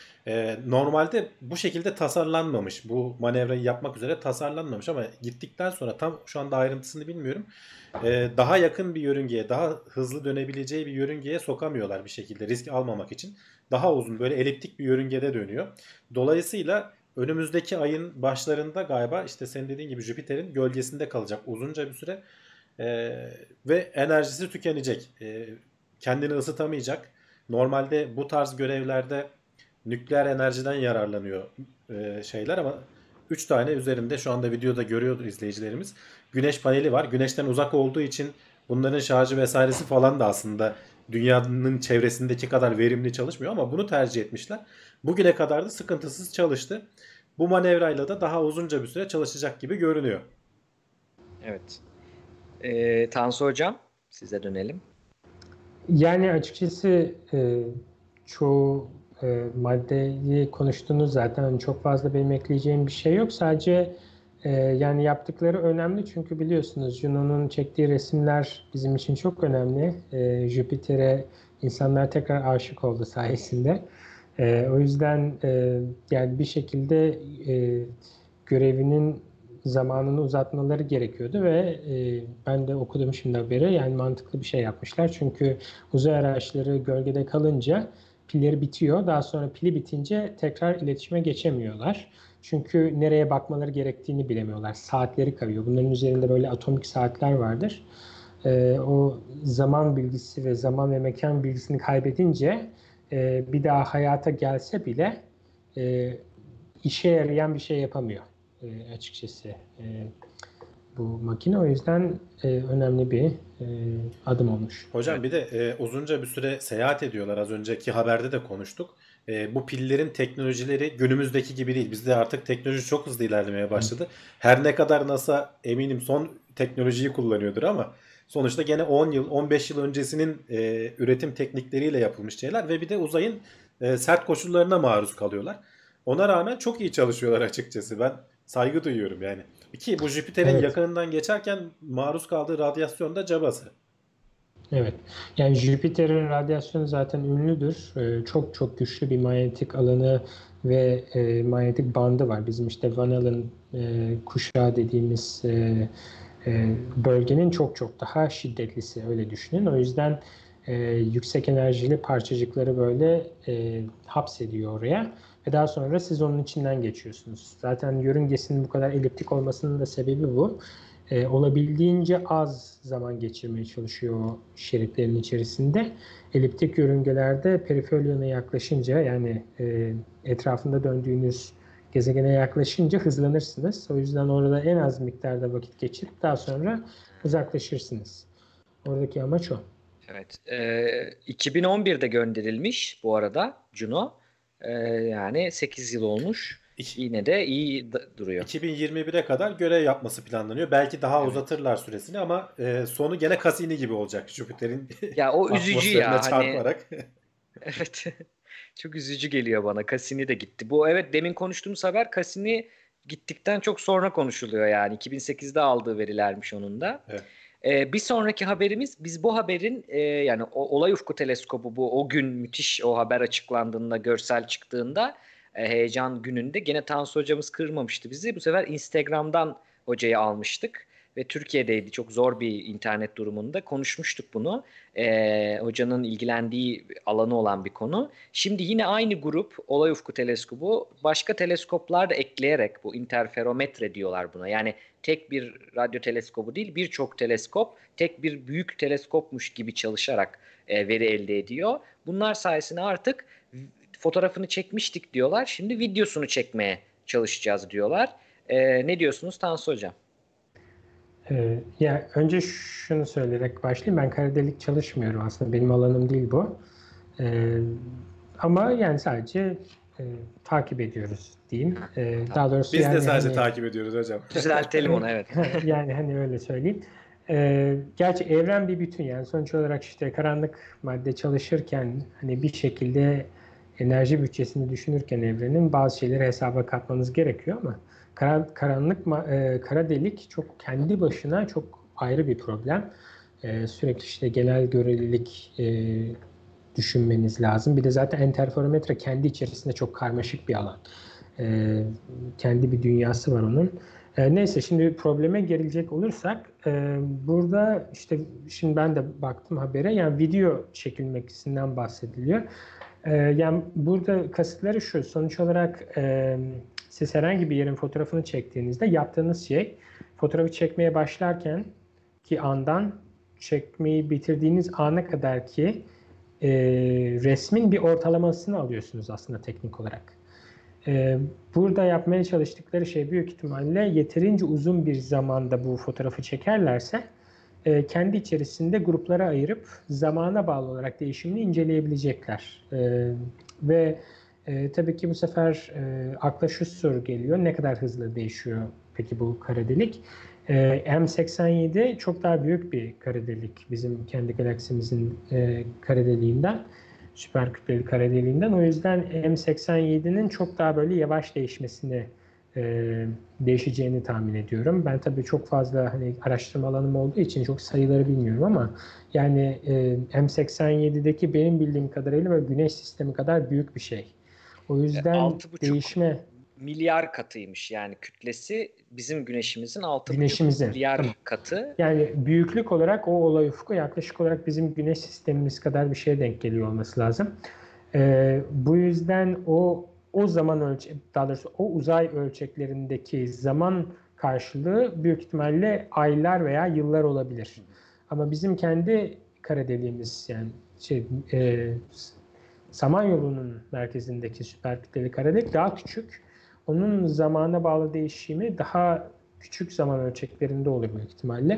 E, normalde bu şekilde tasarlanmamış. Bu manevrayı yapmak üzere tasarlanmamış ama gittikten sonra tam şu anda ayrıntısını bilmiyorum. E, daha yakın bir yörüngeye, daha hızlı dönebileceği bir yörüngeye sokamıyorlar bir şekilde risk almamak için. Daha uzun böyle eliptik bir yörüngede dönüyor. Dolayısıyla önümüzdeki ayın başlarında galiba işte senin dediğin gibi Jüpiter'in gölgesinde kalacak uzunca bir süre. Ee, ve enerjisi tükenecek. Ee, kendini ısıtamayacak. Normalde bu tarz görevlerde nükleer enerjiden yararlanıyor e, şeyler ama üç tane üzerinde şu anda videoda görüyordur izleyicilerimiz. Güneş paneli var. Güneşten uzak olduğu için bunların şarjı vesairesi falan da aslında dünyanın çevresindeki kadar verimli çalışmıyor ama bunu tercih etmişler. Bugüne kadar da sıkıntısız çalıştı. Bu manevrayla da daha uzunca bir süre çalışacak gibi görünüyor. Evet. Ee, Tansu Hocam, size dönelim. Yani açıkçası e, çoğu e, maddeyi konuştunuz zaten. Hani çok fazla benim ekleyeceğim bir şey yok. Sadece e, yani yaptıkları önemli çünkü biliyorsunuz Juno'nun çektiği resimler bizim için çok önemli. E, Jüpiter'e insanlar tekrar aşık oldu sayesinde. E, o yüzden e, yani bir şekilde e, görevinin zamanını uzatmaları gerekiyordu ve e, ben de okudum şimdi haberi. Yani mantıklı bir şey yapmışlar. Çünkü uzay araçları gölgede kalınca pilleri bitiyor. Daha sonra pili bitince tekrar iletişime geçemiyorlar. Çünkü nereye bakmaları gerektiğini bilemiyorlar. Saatleri kayıyor. Bunların üzerinde böyle atomik saatler vardır. E, o zaman bilgisi ve zaman ve mekan bilgisini kaybedince e, bir daha hayata gelse bile e, işe yarayan bir şey yapamıyor e, açıkçası e, bu makine. O yüzden e, önemli bir e, adım olmuş. Hocam bir de e, uzunca bir süre seyahat ediyorlar. Az önceki haberde de konuştuk. E, bu pillerin teknolojileri günümüzdeki gibi değil. Bizde artık teknoloji çok hızlı ilerlemeye başladı. Her ne kadar NASA eminim son teknolojiyi kullanıyordur ama sonuçta gene on yıl, on beş yıl öncesinin e, üretim teknikleriyle yapılmış şeyler ve bir de uzayın e, sert koşullarına maruz kalıyorlar. Ona rağmen çok iyi çalışıyorlar açıkçası. Ben saygı duyuyorum yani. Ki bu Jüpiter'in Evet. yakınından geçerken maruz kaldığı radyasyon da cabası. Evet. Yani Jüpiter'in radyasyonu zaten ünlüdür. Ee, çok çok güçlü bir manyetik alanı ve e, manyetik bandı var. Bizim işte Van Allen e, kuşağı dediğimiz e, e, bölgenin çok çok daha şiddetlisi öyle düşünün. O yüzden e, yüksek enerjili parçacıkları böyle e, hapsediyor oraya ve daha sonra siz onun içinden geçiyorsunuz. Zaten yörüngesinin bu kadar eliptik olmasının da sebebi bu. E, olabildiğince az zaman geçirmeye çalışıyor o şeritlerin içerisinde. Eliptik yörüngelerde periferilyona yaklaşınca yani e, etrafında döndüğünüz gezegene yaklaşınca hızlanırsınız. O yüzden orada en az miktarda vakit geçirip daha sonra uzaklaşırsınız. Oradaki amaç o. Evet. Ee, iki bin on birde gönderilmiş bu arada Juno. Ee, yani sekiz yıl olmuş. İki- Yine de iyi d- duruyor. iki bin yirmi bire kadar görev yapması planlanıyor. Belki daha Evet. uzatırlar süresini ama e, sonu gene Cassini gibi olacak. Jüpiter'in Ya o üzücü atmosferine ya hani çarparak. evet. Çok üzücü geliyor bana. Cassini de gitti. Bu evet demin konuştuğumuz haber Cassini gittikten çok sonra konuşuluyor yani. iki bin sekizde aldığı verilermiş onun da. Evet. Ee, bir sonraki haberimiz biz bu haberin e, yani o, Olay Ufku Teleskobu bu o gün müthiş o haber açıklandığında görsel çıktığında e, heyecan gününde gene Tansu hocamız kırmamıştı bizi. Bu sefer Instagram'dan hocayı almıştık ve Türkiye'deydi çok zor bir internet durumunda konuşmuştuk bunu. E, hocanın ilgilendiği alanı olan bir konu. Şimdi yine aynı grup Olay Ufku Teleskobu başka teleskoplar da ekleyerek bu interferometre diyorlar buna. Yani tek bir radyo teleskobu değil birçok teleskop tek bir büyük teleskopmuş gibi çalışarak e, veri elde ediyor. Bunlar sayesinde artık fotoğrafını çekmiştik diyorlar. Şimdi videosunu çekmeye çalışacağız diyorlar. E, ne diyorsunuz Tansu Hocam? Ee, ya önce şunu söyleyerek başlayayım. Ben kara delik çalışmıyorum aslında. Benim alanım değil bu. Ee, ama yani sadece e, takip ediyoruz diyeyim. Ee, daha doğrusu Biz de yani sadece hani takip ediyoruz hocam. Düzeltelim onu evet. yani hani öyle söyleyeyim. Ee, gerçi evren bir bütün yani sonuç olarak işte karanlık madde çalışırken hani bir şekilde enerji bütçesini düşünürken evrenin bazı şeyleri hesaba katmanız gerekiyor ama kara, karanlık e, kara delik çok kendi başına çok ayrı bir problem. E, sürekli işte genel görelilik e, düşünmeniz lazım. Bir de zaten interferometre kendi içerisinde çok karmaşık bir alan. E, kendi bir dünyası var onun. E, neyse şimdi probleme gelecek olursak e, burada işte şimdi ben de baktım habere yani video çekilmesinden bahsediliyor. E, yani burada kasıtları şu sonuç olarak e, siz herhangi bir yerin fotoğrafını çektiğinizde yaptığınız şey fotoğrafı çekmeye başlarken ki andan çekmeyi bitirdiğiniz ana kadar ki e, resmin bir ortalamasını alıyorsunuz aslında teknik olarak. E, burada yapmaya çalıştıkları şey büyük ihtimalle yeterince uzun bir zamanda bu fotoğrafı çekerlerse e, kendi içerisinde gruplara ayırıp zamana bağlı olarak değişimini inceleyebilecekler. E, ve e, tabii ki bu sefer e, akla şu soru geliyor. Ne kadar hızlı değişiyor peki bu kara delik? E, M seksen yedi çok daha büyük bir kara delik bizim kendi galaksimizin e, kara deliğinden. Süper kütleli kara deliğinden. O yüzden M seksen yedinin çok daha böyle yavaş değişmesini e, değişeceğini tahmin ediyorum. Ben tabii çok fazla hani araştırma alanım olduğu için çok sayıları bilmiyorum ama yani e, M seksen yedideki benim bildiğim kadarıyla böyle Güneş sistemi kadar büyük bir şey. O yüzden altı buçuk değişme milyar katıymış yani kütlesi bizim güneşimizin altı buçuk Güneşimizin. milyar Tamam. katı. Yani büyüklük olarak o olay ufku yaklaşık olarak bizim güneş sistemimiz kadar bir şeye denk geliyor olması lazım. Ee, bu yüzden o o zaman ölçe daha doğrusu o uzay ölçeklerindeki zaman karşılığı büyük ihtimalle aylar veya yıllar olabilir. Ama bizim kendi kara deliğimiz yani şey e, Samanyolu'nun merkezindeki süper kütleli kara delik daha küçük. Onun zamana bağlı değişimi daha küçük zaman ölçeklerinde olur büyük ihtimalle.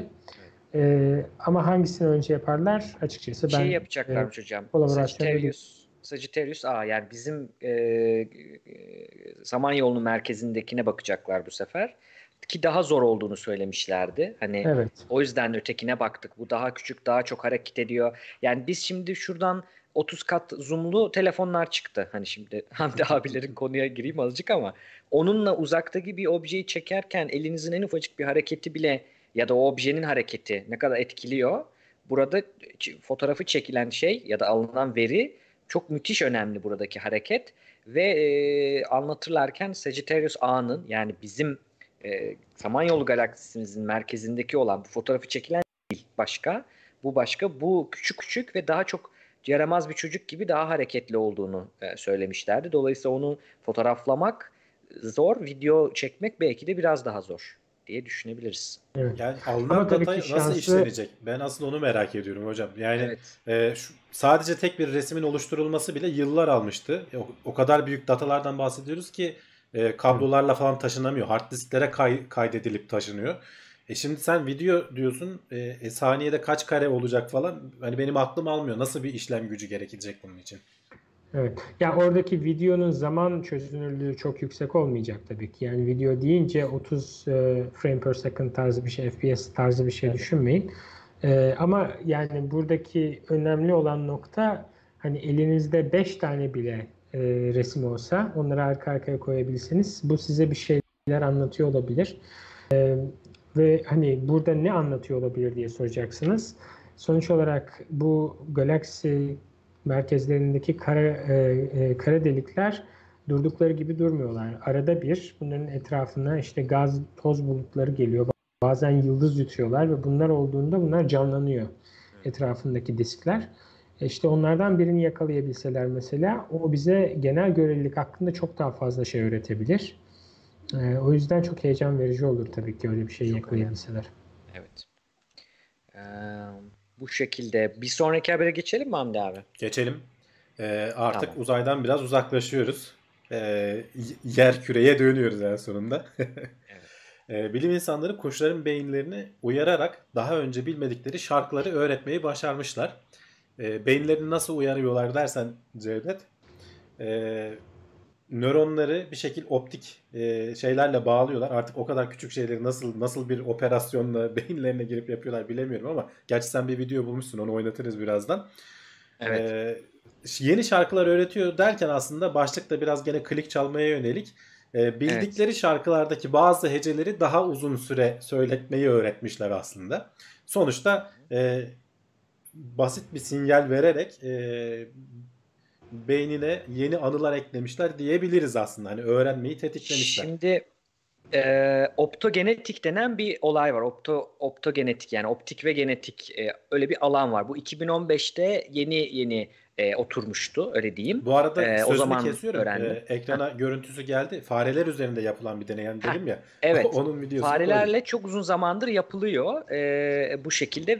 Ee, ama hangisini önce yaparlar açıkçası ben Şey yapacaklarmış e, hocam. kolaborasyonu Sagittarius, Sagittarius A yani bizim e, e, Samanyolu'nun merkezindekine bakacaklar bu sefer. Ki daha zor olduğunu söylemişlerdi. Hani evet. o yüzden ötekine baktık. Bu daha küçük, daha çok hareket ediyor. Yani biz şimdi şuradan otuz kat zoomlu telefonlar çıktı. Hani şimdi Hamdi abilerin konuya gireyim azıcık ama onunla uzaktaki bir objeyi çekerken elinizin en ufacık bir hareketi bile ya da o objenin hareketi ne kadar etkiliyor. Burada fotoğrafı çekilen şey ya da alınan veri çok müthiş önemli buradaki hareket ve e, anlatırlarken Sagittarius A'nın yani bizim e, Samanyolu galaksimizin merkezindeki olan bu fotoğrafı çekilen değil başka. Bu başka. Bu küçük küçük ve daha çok yaramaz bir çocuk gibi daha hareketli olduğunu e, söylemişlerdi. Dolayısıyla onu fotoğraflamak zor, video çekmek belki de biraz daha zor diye düşünebiliriz. Evet. Yani Ama alınan tabii data ki nasıl şanslı işlenecek? Ben aslında onu merak ediyorum hocam. Yani Evet. e, şu, sadece tek bir resmin oluşturulması bile yıllar almıştı. O, o kadar büyük datalardan bahsediyoruz ki e, kablolarla falan taşınamıyor. Hard disklere kay, kaydedilip taşınıyor. E şimdi sen video diyorsun, e, e, saniyede kaç kare olacak falan. Hani benim aklım almıyor. Nasıl bir işlem gücü gerekecek bunun için? Evet. Ya oradaki videonun zaman çözünürlüğü çok yüksek olmayacak tabii ki. Yani video deyince otuz e, frame per second tarzı bir şey, F P S tarzı bir şey düşünmeyin. E, ama yani buradaki önemli olan nokta hani elinizde beş tane bile e, resim olsa onları arka arkaya koyabilirsiniz. Bu size bir şeyler anlatıyor olabilir. Ve hani burada ne anlatıyor olabilir diye soracaksınız. Sonuç olarak bu galaksi merkezlerindeki kara, e, e, kara delikler durdukları gibi durmuyorlar. Arada bir bunların etrafına işte gaz, toz bulutları geliyor. Bazen yıldız yutuyorlar ve bunlar olduğunda bunlar canlanıyor. Etrafındaki diskler. E İşte onlardan birini yakalayabilseler mesela o bize genel görelilik hakkında çok daha fazla şey öğretebilir. Ee, o yüzden çok heyecan verici olur tabii ki öyle bir şey Çok yakalayabilseler. Evet. Ee, bu şekilde. Bir sonraki habere geçelim mi Hamdi abi? Geçelim. E, artık Tamam. uzaydan biraz uzaklaşıyoruz. E, yer küreye dönüyoruz en sonunda. Evet. E, bilim insanları kuşların beyinlerini uyararak daha önce bilmedikleri şarkıları öğretmeyi başarmışlar. E, beyinlerini nasıl uyarıyorlar dersen Cevdet, e, nöronları bir şekil optik e, şeylerle bağlıyorlar. Artık o kadar küçük şeyleri nasıl nasıl bir operasyonla beyinlerine girip yapıyorlar bilemiyorum ama gerçi sen bir video bulmuşsun, onu oynatırız birazdan. Evet. E, yeni şarkılar öğretiyor derken aslında başlıkta biraz gene klik çalmaya yönelik. E, Evet. bildikleri şarkılardaki bazı heceleri daha uzun süre söyletmeyi öğretmişler aslında. Sonuçta e, basit bir sinyal vererek e, beynine yeni anılar eklemişler diyebiliriz aslında. Hani öğrenmeyi tetiklemişler. Şimdi e, optogenetik denen bir olay var. Opto, optogenetik yani optik ve genetik e, öyle bir alan var. Bu iki bin on beşte yeni yeni e, oturmuştu öyle diyeyim. Bu arada E, o sözünü zaman kesiyorum. öğrendim. Ee, ekrana görüntüsü geldi. Fareler üzerinde yapılan bir deney yani Heh, dedim ya. evet. Onun videosunu koyduk. Farelerle çok uzun zamandır yapılıyor e, bu şekilde ve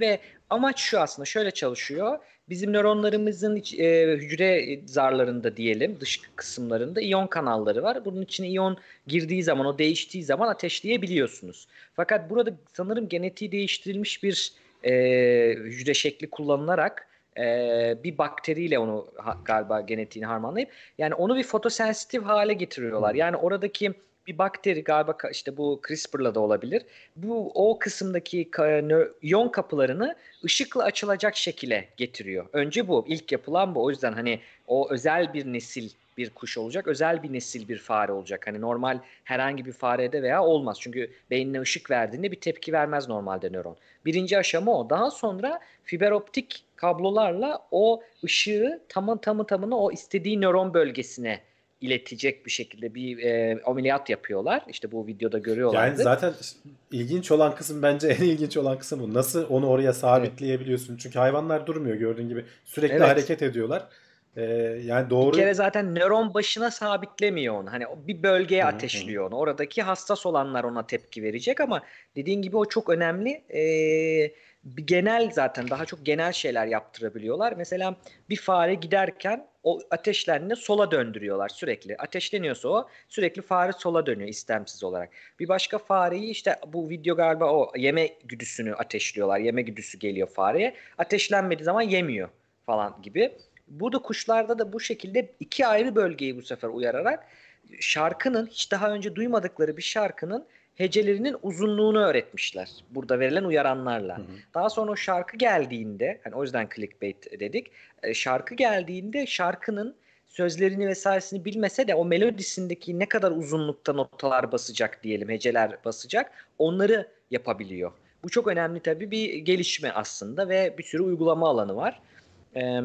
Amaç şu aslında, şöyle çalışıyor. Bizim nöronlarımızın iç- e, hücre zarlarında diyelim, dış kısımlarında iyon kanalları var. Bunun içine iyon girdiği zaman, o değiştiği zaman ateşleyebiliyorsunuz. Fakat burada sanırım genetiği değiştirilmiş bir e, hücre şekli kullanılarak e, bir bakteriyle onu ha- galiba genetiğini harmanlayıp yani onu bir fotosensitif hale getiriyorlar. Hmm. Yani oradaki bir bakteri galiba ka- işte bu CRISPR'la da olabilir. Bu o kısımdaki ka- nö- iyon kapılarını ışıkla açılacak şekile getiriyor. Önce bu, ilk yapılan bu. O yüzden hani o özel bir nesil bir kuş olacak, özel bir nesil bir fare olacak. Hani normal herhangi bir farede veya olmaz. Çünkü beynine ışık verdiğinde bir tepki vermez normalde nöron. Birinci aşama o. Daha sonra fiber optik kablolarla o ışığı tamı tamı tamına o istediği nöron bölgesine iletecek bir şekilde bir e, ameliyat yapıyorlar. İşte bu videoda Yani görüyorlardır. zaten ilginç olan kısım, bence en ilginç olan kısım bu. Nasıl onu oraya Evet. sabitleyebiliyorsun? Çünkü hayvanlar durmuyor, gördüğün gibi. Sürekli Evet. hareket ediyorlar. Ee, yani Bir doğru. kere zaten nöron başına sabitlemiyor onu. Hani o bir bölgeye Hı hı hı. ateşliyor onu. Oradaki hassas olanlar ona tepki verecek ama dediğin gibi o çok önemli. Ee, bir genel zaten daha çok genel şeyler yaptırabiliyorlar. Mesela bir fare giderken o ateşlendiğinde sola döndürüyorlar sürekli. Ateşleniyorsa o sürekli fare sola dönüyor istemsiz olarak. Bir başka fareyi işte bu video galiba o yeme güdüsünü ateşliyorlar. Yeme güdüsü geliyor fareye. Ateşlenmediği zaman yemiyor falan gibi. Burada kuşlarda da bu şekilde iki ayrı bölgeyi bu sefer uyararak şarkının hiç daha önce duymadıkları bir şarkının hecelerinin uzunluğunu öğretmişler. Burada verilen Hı uyaranlarla. hı. Daha sonra o şarkı geldiğinde, hani o yüzden clickbait dedik. e, Şarkı geldiğinde şarkının sözlerini vesairesini bilmese de o melodisindeki ne kadar uzunlukta notalar basacak diyelim, heceler basacak, onları yapabiliyor. Bu çok önemli tabii bir gelişme aslında ve bir sürü uygulama alanı var. Ee,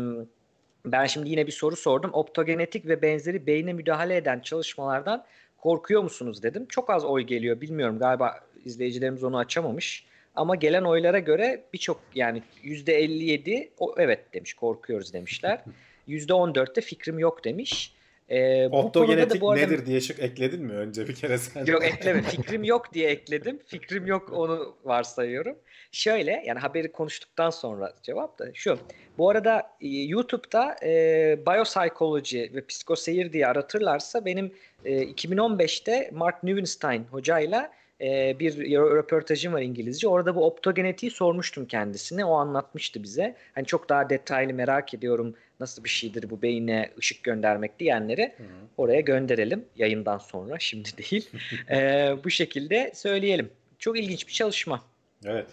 Ben şimdi yine bir soru sordum. Optogenetik ve benzeri beyne müdahale eden çalışmalardan korkuyor musunuz dedim. Çok az oy geliyor. Bilmiyorum, galiba izleyicilerimiz onu açamamış. Ama gelen oylara göre birçok yani yüzde elli yedi o, evet demiş, korkuyoruz demişler. yüzde on dört de fikrim yok demiş. Ee, bu konuda da Optogenetik bu arada nedir diye şık ekledin mi önce bir kere sen? yok, ekleme. Fikrim yok diye ekledim. Fikrim yok, onu varsayıyorum. Şöyle yani haberi konuştuktan sonra cevap da şu. Bu arada e, YouTube'da e, Biopsychology ve Psikoseyir diye aratırlarsa benim e, iki bin on beşte Mark Neuenstein hocayla e, bir röportajım var İngilizce. Orada bu optogenetiği sormuştum kendisine. O anlatmıştı bize. Hani çok daha detaylı merak ediyorum, nasıl bir şeydir bu beyine ışık göndermek diyenleri Hı hı. oraya gönderelim yayından sonra, şimdi değil. Ee, bu şekilde söyleyelim. Çok ilginç bir çalışma. Evet.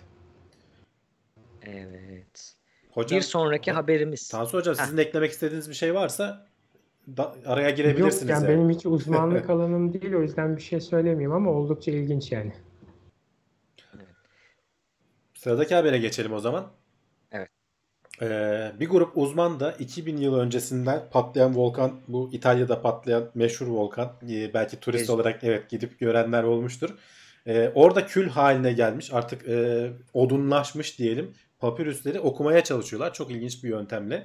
Evet. Bir Hocam, sonraki ho- haberimiz. Tansu Hocam, Heh, sizin de eklemek istediğiniz bir şey varsa da- araya Yok girebilirsiniz yani yani. benim hiç uzmanlık alanım değil, o yüzden bir şey söylemiyorum ama oldukça ilginç yani. evet. Sıradaki habere geçelim o zaman. Evet. Ee, bir grup uzman da iki bin yıl öncesinden patlayan volkan, bu İtalya'da patlayan meşhur volkan, ee, belki turist Vezuv. olarak evet gidip görenler olmuştur. Ee, orada kül haline gelmiş, artık e, odunlaşmış diyelim, papirüsleri okumaya çalışıyorlar. Çok ilginç bir yöntemle.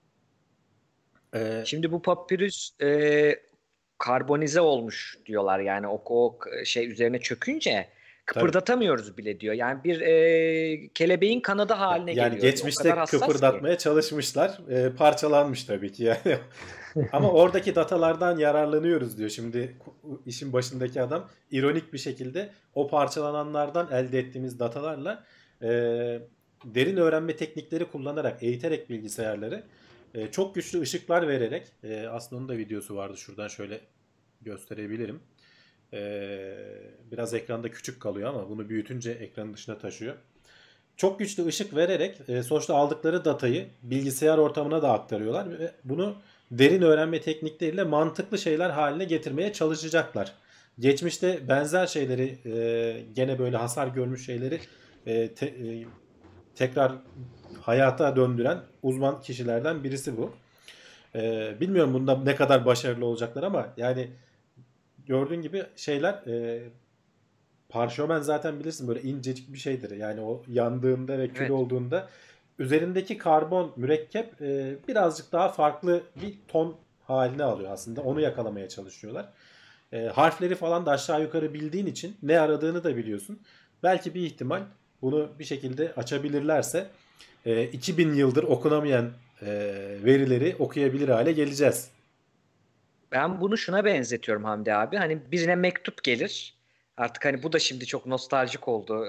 Ee, Şimdi bu papirüs e, karbonize olmuş diyorlar. Yani o, o şey üzerine çökünce tabii. kıpırdatamıyoruz bile diyor. Yani bir e, kelebeğin kanadı Ya- haline Yani geliyor diyor. O kadar geçmişte hassas ki. kıpırdatmaya çalışmışlar. Ee, parçalanmış tabii ki yani. Ama oradaki datalardan yararlanıyoruz diyor. Şimdi işin başındaki adam ironik bir şekilde o parçalananlardan elde ettiğimiz datalarla e, derin öğrenme teknikleri kullanarak, eğiterek bilgisayarları e, çok güçlü ışıklar vererek, e, aslında onun da videosu vardı, şuradan şöyle gösterebilirim. E, biraz ekranda küçük kalıyor ama bunu büyütünce ekranın dışına taşıyor. Çok güçlü ışık vererek e, sonuçta aldıkları datayı bilgisayar ortamına da aktarıyorlar ve bunu derin öğrenme teknikleriyle mantıklı şeyler haline getirmeye çalışacaklar. Geçmişte benzer şeyleri, e, gene böyle hasar görmüş şeyleri e, te- e, tekrar hayata döndüren uzman kişilerden birisi bu. E, bilmiyorum bunda ne kadar başarılı olacaklar ama yani gördüğün gibi şeyler, e, parşömen zaten bilirsin böyle incecik bir şeydir. Yani o yandığında ve kül Evet. olduğunda üzerindeki karbon mürekkep e, birazcık daha farklı bir ton haline alıyor aslında. Onu yakalamaya çalışıyorlar. E, harfleri falan da aşağı yukarı bildiğin için ne aradığını da biliyorsun. Belki bir ihtimal bunu bir şekilde açabilirlerse e, iki bin yıldır okunamayan e, verileri okuyabilir hale geleceğiz. Ben bunu şuna benzetiyorum Hamdi abi. Hani birine mektup gelir. Artık hani bu da şimdi çok nostaljik oldu.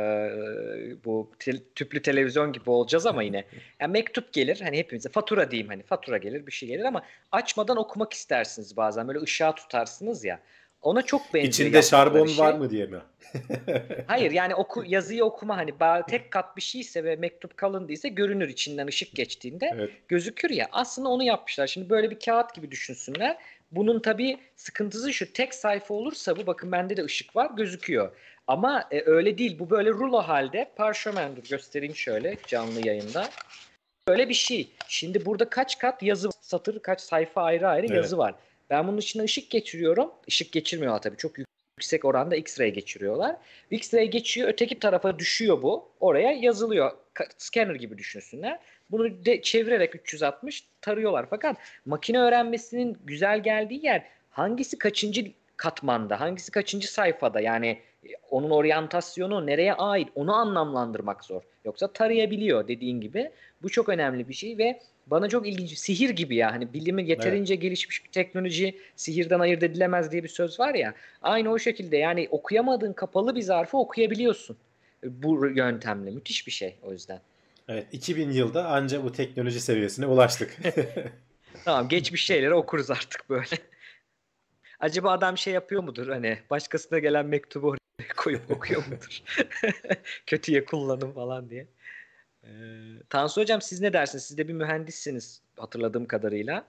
Ee, bu te- tüplü televizyon gibi olacağız ama yine. Yani mektup gelir. Hani hepimize fatura diyeyim, hani fatura gelir, bir şey gelir ama açmadan okumak istersiniz bazen. Böyle ışığa tutarsınız ya. Ona çok benziyor İçinde yaptıkları şarbon var şey. mı diye mi? Hayır, yani oku, yazıyı okuma, hani ba- tek kat bir şeyse ve mektup kalın değilse görünür, içinden ışık geçtiğinde Evet. gözükür ya. Aslında onu yapmışlar. Şimdi böyle bir kağıt gibi düşünsünler. Bunun tabii sıkıntısı şu: tek sayfa olursa bu, bakın bende de ışık var, gözüküyor. Ama e, öyle değil. Bu böyle rulo halde parşömen, dur göstereyim şöyle canlı yayında. Böyle bir şey. Şimdi burada kaç kat yazı, satır, kaç sayfa, ayrı ayrı yazı Evet. var. Ben bunun içine ışık geçiriyorum. Işık geçirmiyorlar tabii. Çok yüksek oranda X-ray geçiriyorlar. X-ray geçiyor, öteki tarafa düşüyor bu. Oraya yazılıyor. Scanner gibi düşünsünler. Bunu de çevirerek üç yüz altmış tarıyorlar. Fakat makine öğrenmesinin güzel geldiği yer, hangisi kaçıncı katmanda, hangisi kaçıncı sayfada, yani onun oryantasyonu nereye ait, onu anlamlandırmak zor. Yoksa tarayabiliyor dediğin gibi. Bu çok önemli bir şey ve bana çok ilginç. Sihir gibi ya. Hani bilimi Evet. yeterince gelişmiş bir teknoloji sihirden ayırt edilemez diye bir söz var ya. Aynı o şekilde, yani okuyamadığın kapalı bir zarfı okuyabiliyorsun. Bu yöntemle. Müthiş bir şey o yüzden. Evet. iki bin yılda anca bu teknoloji seviyesine ulaştık. Tamam, geçmiş şeyleri okuruz artık böyle. Acaba adam şey yapıyor mudur, hani başkasına gelen mektubu oraya koyup okuyor mudur? Kötüye kullanım falan diye. Ee, Tansu Hocam, siz ne dersiniz? Siz de bir mühendissiniz hatırladığım kadarıyla.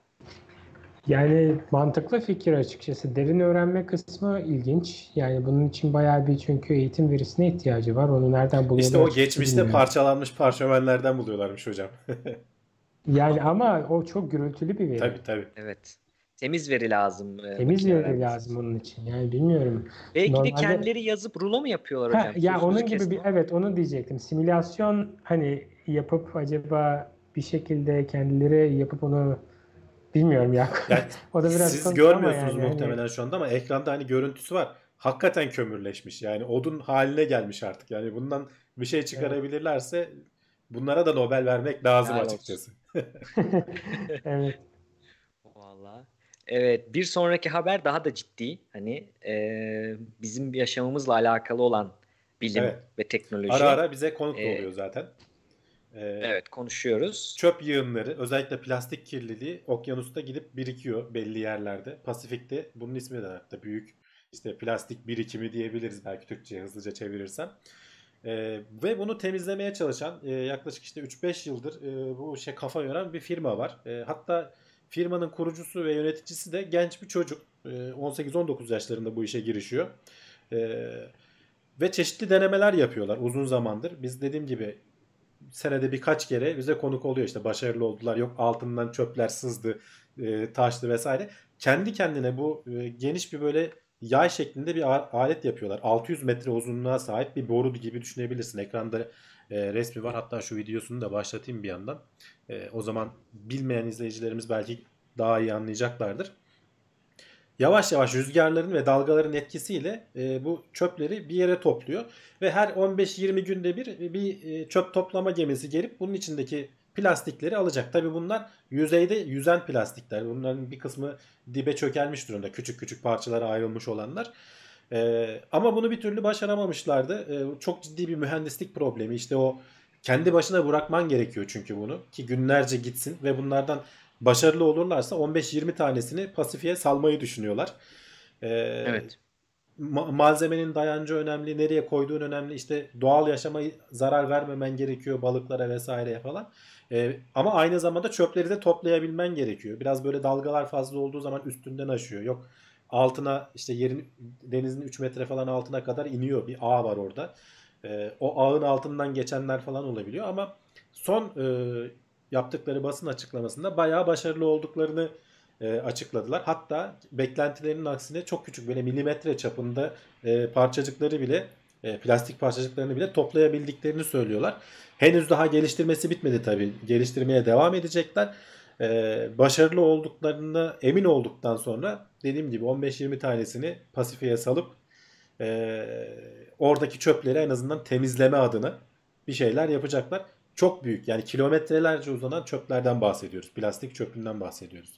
Yani mantıklı fikir açıkçası. Derin öğrenme kısmı ilginç. Yani bunun için bayağı bir, çünkü eğitim verisine ihtiyacı var. Onu nereden İşte buluyorlar o açıkçası geçmişte bilmiyorum. parçalanmış parşömenlerden buluyorlarmış hocam. Yani ama o çok gürültülü bir veri. Tabii tabii. Evet. Temiz veri lazım e, Temiz makine veri öğrenmesi lazım için. onun için. Yani bilmiyorum. Belki de Normalde kendileri yazıp rulo mu yapıyorlar ha, hocam? ya Sözünüzü onun gibi kestim bir, ama. evet, onu diyecektim. Simülasyon hani yapıp acaba bir şekilde kendileri yapıp onu, bilmiyorum ya. Yani O da biraz siz komik ama görmüyorsunuz yani hani muhtemelen şu anda ama ekranda hani görüntüsü var. Hakikaten kömürleşmiş. Yani odun haline gelmiş artık. Yani bundan bir şey evet. çıkarabilirlerse bunlara da Nobel vermek lazım Helal olsun. açıkçası. Evet. Vallahi. Evet, bir sonraki haber daha da ciddi. Hani e, bizim yaşamımızla alakalı olan bilim Evet. ve Ara teknoloji. ara bize konuk da E, oluyor zaten. Ee, evet, konuşuyoruz. Çöp yığınları, özellikle plastik kirliliği okyanusta gidip birikiyor belli yerlerde. Pasifik'te bunun ismi de hatta büyük işte plastik birikimi diyebiliriz belki Türkçe'ye hızlıca çevirirsem. Ee, ve bunu temizlemeye çalışan e, yaklaşık işte üç beş yıldır e, bu işe kafa yoran bir firma var. E, hatta firmanın kurucusu ve yöneticisi de genç bir çocuk. E, on sekiz on dokuz yaşlarında bu işe girişiyor. E, ve çeşitli denemeler yapıyorlar uzun zamandır. Biz dediğim gibi senede birkaç kere bize konuk oluyor, işte başarılı oldular, yok altından çöpler sızdı, e, taştı vesaire. Kendi kendine bu e, geniş bir böyle yay şeklinde bir alet yapıyorlar. altı yüz metre uzunluğa sahip bir boru gibi düşünebilirsin. Ekranda e, resmi var. Hatta şu videosunu da başlatayım bir yandan. E, o zaman bilmeyen izleyicilerimiz belki daha iyi anlayacaklardır. Yavaş yavaş rüzgarların ve dalgaların etkisiyle e, bu çöpleri bir yere topluyor. Ve her on beş yirmi günde bir bir e, çöp toplama gemisi gelip bunun içindeki plastikleri alacak. Tabi bunlar yüzeyde yüzen plastikler. Bunların bir kısmı dibe çökelmiş durumda. Küçük küçük parçalara ayrılmış olanlar. E, ama bunu bir türlü başaramamışlardı. E, çok ciddi bir mühendislik problemi. İşte o kendi başına bırakman gerekiyor çünkü bunu. Ki günlerce gitsin ve bunlardan başarılı olurlarsa on beş yirmi tanesini Pasifik'e salmayı düşünüyorlar. Ee, Evet. ma- malzemenin dayancı önemli, nereye koyduğun önemli. İşte doğal yaşama zarar vermemen gerekiyor balıklara vesaireye falan. Ee, ama aynı zamanda çöpleri de toplayabilmen gerekiyor. Biraz böyle dalgalar fazla olduğu zaman üstünden aşıyor. Yok altına, işte yerin, denizin üç metre falan altına kadar iniyor. Bir ağ var orada. Ee, o ağın altından geçenler falan olabiliyor ama son e, yaptıkları basın açıklamasında bayağı başarılı olduklarını e, açıkladılar. Hatta beklentilerinin aksine çok küçük, böyle milimetre çapında e, parçacıkları bile, e, plastik parçacıklarını bile toplayabildiklerini söylüyorlar. Henüz daha geliştirmesi bitmedi tabii. Geliştirmeye devam edecekler. E, başarılı olduklarına emin olduktan sonra dediğim gibi on beş yirmi tanesini Pasifik'e salıp e, oradaki çöpleri en azından temizleme adına bir şeyler yapacaklar. çok büyük. Yani kilometrelerce uzanan çöplerden bahsediyoruz. Plastik çöpünden bahsediyoruz.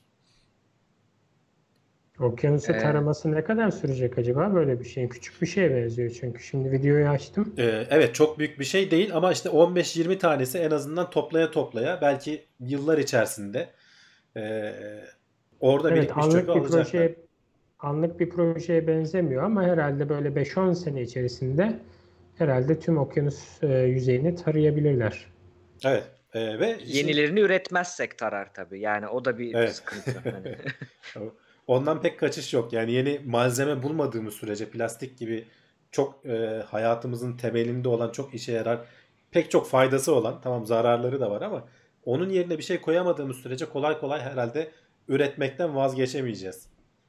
Okyanusu Ee, taraması ne kadar sürecek acaba böyle bir şeyin? Küçük bir şeye benziyor çünkü. Şimdi videoyu açtım. Ee, evet, çok büyük bir şey değil ama işte on beş yirmi tanesi en azından toplaya toplaya belki yıllar içerisinde ee, orada Evet, birikmiş çöpü anlık bir alacaklar. projeye anlık bir projeye benzemiyor ama herhalde böyle beş on sene içerisinde herhalde tüm okyanus e, yüzeyini tarayabilirler. Evet. Ee, ve işin Yenilerini üretmezsek tarar tabii. Yani o da bir evet. sıkıntı. Hani Ondan pek kaçış yok. Yani yeni malzeme bulmadığımız sürece plastik gibi çok e, hayatımızın temelinde olan, çok işe yarar, pek çok faydası olan, tamam zararları da var ama onun yerine bir şey koyamadığımız sürece kolay kolay herhalde üretmekten vazgeçemeyeceğiz.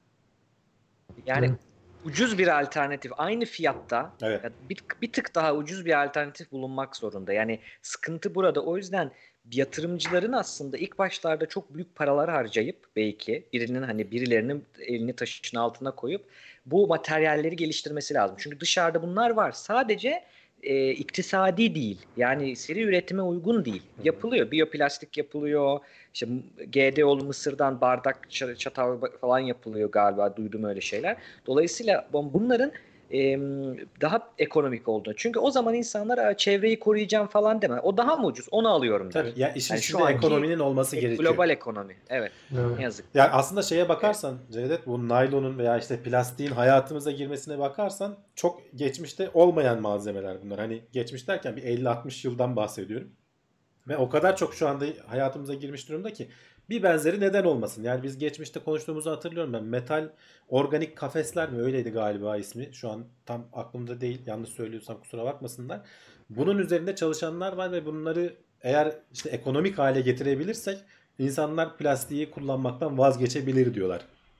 yani Evet. ucuz bir alternatif aynı fiyatta Evet. ya bir, bir tık daha ucuz bir alternatif bulunmak zorunda. Yani sıkıntı burada. O yüzden yatırımcıların aslında ilk başlarda çok büyük paralar harcayıp belki birinin hani birilerinin elini taşın altına koyup bu materyalleri geliştirmesi lazım. Çünkü dışarıda bunlar var. Sadece e, iktisadi değil. Yani seri üretime uygun değil. Hı hı. Yapılıyor. Biyoplastik yapılıyor. İşte G D O'lu mısırdan bardak, çatal falan yapılıyor galiba. Duydum öyle şeyler. Dolayısıyla bunların e, daha ekonomik olduğunu. Çünkü o zaman insanlar çevreyi koruyacağım falan deme. O daha mı ucuz? Onu alıyorum Tabii. der. Ya işin Yani şu içinde anki ekonominin olması e, gerekiyor. global ekonomi. Evet. Ne Evet. yazık Yani ki. aslında şeye E, bakarsan Cevdet, bu naylonun veya işte plastiğin hayatımıza girmesine bakarsan çok geçmişte olmayan malzemeler bunlar. Hani geçmiş derken bir elli altmış yıldan bahsediyorum. Ve o kadar çok şu anda hayatımıza girmiş durumda ki bir benzeri neden olmasın? Yani biz geçmişte konuştuğumuzu hatırlıyorum ben. Metal organik kafesler mi öyleydi galiba ismi. Şu an tam aklımda değil. Yanlış söylüyorsam kusura bakmasınlar. Bunun üzerinde çalışanlar var ve bunları eğer işte ekonomik hale getirebilirsek insanlar plastiği kullanmaktan vazgeçebilir diyorlar.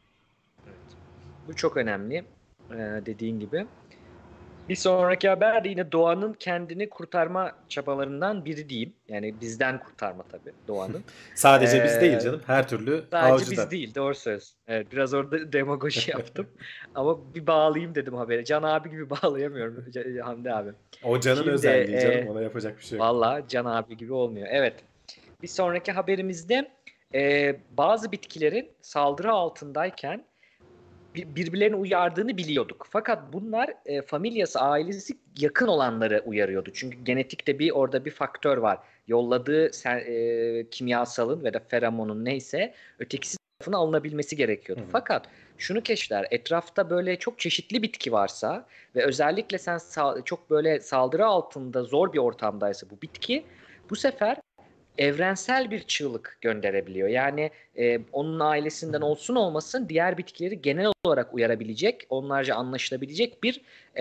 evet. Bu çok önemli. E, dediğin gibi. Bir sonraki haber de yine doğanın kendini kurtarma çabalarından biri diyeyim. Yani bizden kurtarma tabii doğanın. Sadece biz değil Ee, canım. Her türlü Sadece biz avcıdan. değil, doğru söz. Evet, biraz orada demagoji yaptım. Ama bir bağlayayım dedim haberi. Can abi gibi bağlayamıyorum C- Hamdi abi. O canın Şimdi özelliği canım. e, Ona yapacak bir şey yok. valla Can abi gibi olmuyor. Evet. Bir sonraki haberimizde e, bazı bitkilerin saldırı altındayken bir- birbirlerini uyardığını biliyorduk. Fakat bunlar e, familyası, ailesi yakın olanları uyarıyordu. Çünkü genetikte bir orada bir faktör var. Yolladığı sen, e, kimyasalın ve da feromonun neyse ötekisi tarafına alınabilmesi Hı gerekiyordu. hı. Fakat şunu keşfeder. Etrafta böyle çok çeşitli bitki varsa ve özellikle sen sa- çok böyle saldırı altında zor bir ortamdaysa bu bitki bu sefer evrensel bir çığlık gönderebiliyor. Yani e, onun ailesinden olsun olmasın diğer bitkileri genel olarak uyarabilecek, onlarca anlaşılabilecek bir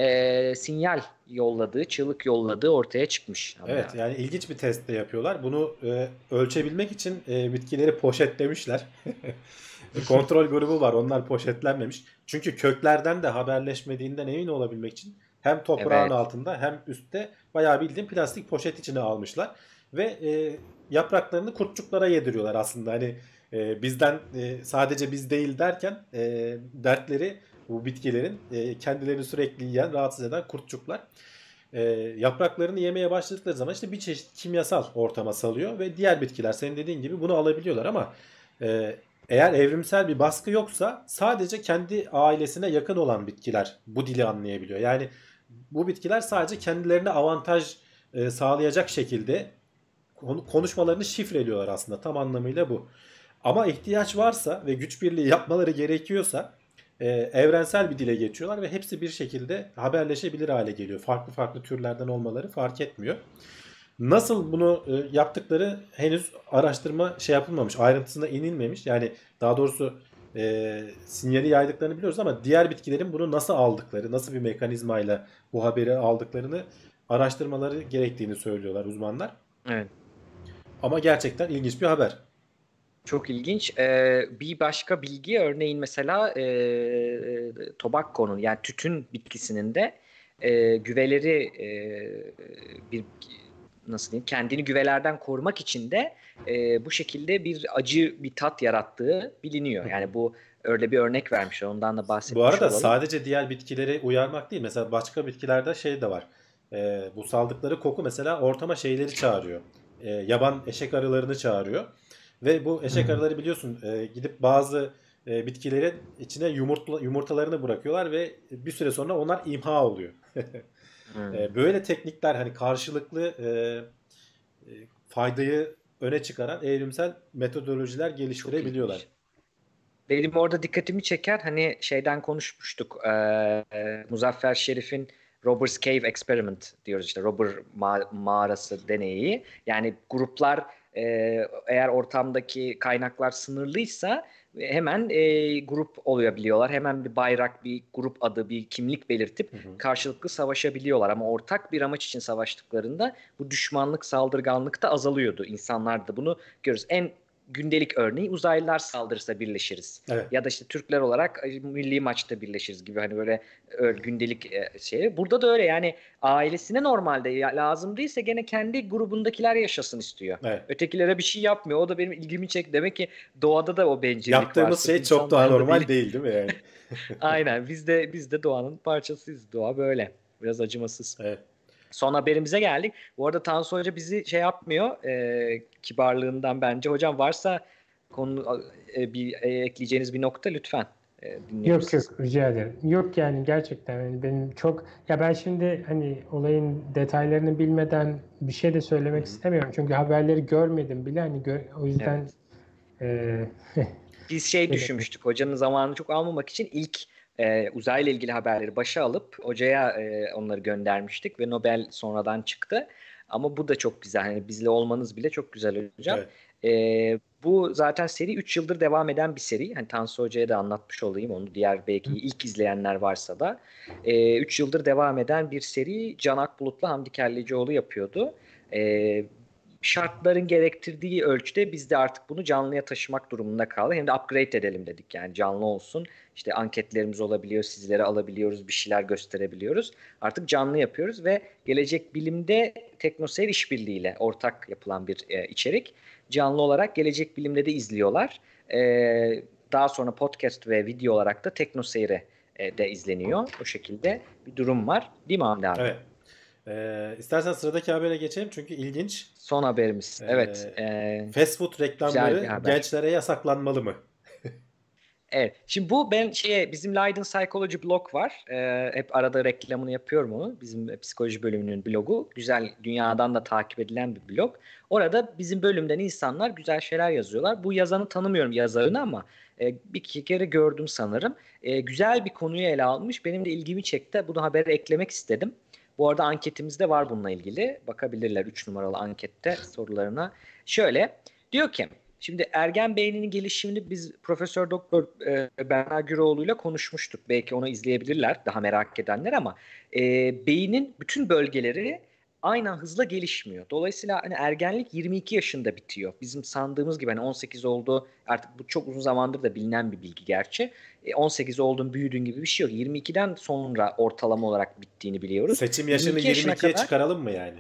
e, sinyal yolladığı, çığlık yolladığı ortaya çıkmış Hamdi Evet, abi. yani ilginç bir test de yapıyorlar. Bunu e, ölçebilmek için e, bitkileri poşetlemişler. Kontrol grubu var. Onlar poşetlenmemiş. Çünkü köklerden de haberleşmediğinden emin olabilmek için hem toprağın Evet. altında hem üstte bayağı bildiğin plastik poşet içine almışlar. Ve e, yapraklarını kurtçuklara yediriyorlar aslında. Hani e, bizden e, sadece biz değil derken e, dertleri bu bitkilerin e, kendilerini sürekli yiyen, rahatsız eden kurtçuklar. E, yapraklarını yemeye başladıkları zaman işte bir çeşit kimyasal ortama salıyor ve diğer bitkiler senin dediğin gibi bunu alabiliyorlar ama e, eğer evrimsel bir baskı yoksa sadece kendi ailesine yakın olan bitkiler bu dili anlayabiliyor. Yani bu bitkiler sadece kendilerine avantaj e, sağlayacak şekilde konuşmalarını şifreliyorlar aslında, tam anlamıyla bu. Ama ihtiyaç varsa ve güç birliği yapmaları gerekiyorsa e, evrensel bir dile geçiyorlar ve hepsi bir şekilde haberleşebilir hale geliyor. Farklı farklı türlerden olmaları fark etmiyor. Nasıl bunu e, yaptıkları henüz araştırma şey yapılmamış, ayrıntısına inilmemiş. Yani daha doğrusu e, sinyali yaydıklarını biliyoruz ama diğer bitkilerin bunu nasıl aldıkları, nasıl bir mekanizmayla bu haberi aldıklarını araştırmaları gerektiğini söylüyorlar uzmanlar. Evet. Ama gerçekten ilginç bir haber. Çok ilginç. Ee, bir başka bilgi örneğin mesela e, tobacco'nun yani tütün bitkisinin de e, güveleri e, bir nasıl diyeyim kendini güvelerden korumak için de e, bu şekilde bir acı bir tat yarattığı biliniyor. Yani bu öyle bir örnek vermişler. Ondan da Bu bahsetmiş arada olalım. sadece diğer bitkileri uyarmak değil. Mesela başka bitkilerde şey de var. Ee, bu saldıkları koku mesela ortama şeyleri çağırıyor. e, yaban eşek arılarını çağırıyor. Ve bu eşek arıları biliyorsun e, gidip bazı e, bitkilerin içine yumurtla, yumurtalarını bırakıyorlar ve bir süre sonra onlar imha oluyor. Hmm. E, böyle teknikler hani karşılıklı e, e, faydayı öne çıkaran evrimsel metodolojiler Çok geliştirebiliyorlar. ilginç. Benim orada dikkatimi çeken hani şeyden konuşmuştuk. Ee, e, Muzaffer Şerif'in Robbers Cave Experiment diyoruz işte Robber ma- mağarası deneyi. Yani gruplar e, eğer ortamdaki kaynaklar sınırlıysa e, hemen e, grup olabiliyorlar. Hemen bir bayrak, bir grup adı, bir kimlik belirtip Hı hı. karşılıklı savaşabiliyorlar. Ama ortak bir amaç için savaştıklarında bu düşmanlık, saldırganlık da azalıyordu. İnsanlar da bunu görürüz. En gündelik örneği uzaylılar saldırırsa birleşiriz. Evet. Ya da işte Türkler olarak milli maçta birleşiriz gibi hani böyle öyle gündelik e, şey. Burada da öyle yani ailesine normalde ya, lazım değilse gene kendi grubundakiler yaşasın istiyor. Evet. Ötekilere bir şey yapmıyor. O da benim ilgimi çekti. Demek ki doğada da o bencillik var. Yaptığımız Sırf şey çok daha insanlarda normal değil. değil değil mi yani? Aynen. Biz de biz de doğanın parçasıyız. Doğa böyle. Biraz acımasız. Evet. Son haberimize geldik. Bu arada Tansu Hoca bizi şey yapmıyor. E, kibarlığından bence. Hocam varsa konu e, bir e, ekleyeceğiniz bir nokta lütfen e, dinliyoruz Yok yok, sizi. rica ederim. Yok yani gerçekten yani benim çok ya ben şimdi hani olayın detaylarını bilmeden bir şey de Hı söylemek hı. istemiyorum. Çünkü haberleri görmedim bile hani gö- o yüzden Evet. e, Biz şey şey demek. düşünmüştük. Hocanın zamanını çok almamak için ilk e, uzayla ilgili haberleri başa alıp hocaya e, onları göndermiştik ve Nobel sonradan çıktı. Ama bu da çok güzel. Hani bizle olmanız bile çok güzel hocam. Evet. E, bu zaten seri üç yıldır devam eden bir seri. Hani Tansu Hoca'ya da anlatmış olayım onu. Diğer belki ilk izleyenler varsa da. E, üç yıldır devam eden bir seri Can Akbulut'la Hamdi Kellecioğlu yapıyordu. E, Şartların gerektirdiği ölçüde biz de artık bunu canlıya taşımak durumunda kaldık. Hem de upgrade edelim dedik yani canlı olsun. İşte anketlerimiz olabiliyor, sizlere alabiliyoruz, bir şeyler gösterebiliyoruz. Artık canlı yapıyoruz ve Gelecek Bilim'de TeknoSeyir işbirliğiyle ortak yapılan bir e, içerik. Canlı olarak Gelecek Bilim'de de izliyorlar. E, daha sonra podcast ve video olarak da TeknoSeyir'e e, de izleniyor. O şekilde bir durum var. Değil mi Hamdi abi? Evet. Ee, istersen sıradaki habere geçelim çünkü ilginç. Son haberimiz. Evet. Ee, E, fast food güzel bir reklamları haber. gençlere yasaklanmalı mı? Evet. Şimdi bu ben şeye bizim Leiden Psychology blog var. Ee, hep arada reklamını yapıyorum onu. Bizim psikoloji bölümünün blogu. Güzel dünyadan da takip edilen bir blog. Orada bizim bölümden insanlar güzel şeyler yazıyorlar. Bu yazanı tanımıyorum yazarını ama e, bir iki kere gördüm sanırım. E, güzel bir konuyu ele almış. Benim de ilgimi çekti. Bunu habere eklemek istedim. Bu arada anketimiz de var bununla ilgili. Bakabilirler üç numaralı ankette sorularına. Şöyle diyor ki şimdi ergen beyninin gelişimini biz Profesör Doktor e, Berna Güroğlu ile konuşmuştuk. Belki onu izleyebilirler daha merak edenler ama e, beynin bütün bölgeleri aynı hızla gelişmiyor. Dolayısıyla hani ergenlik yirmi iki yaşında bitiyor. Bizim sandığımız gibi hani on sekiz oldu artık bu çok uzun zamandır da bilinen bir bilgi gerçi. E, on sekiz oldun büyüdün gibi bir şey yok. yirmi ikiden sonra ortalama olarak bittiğini biliyoruz. Seçim yaşını yirmi iki yaşına yirmi ikiye kadar çıkaralım mı yani?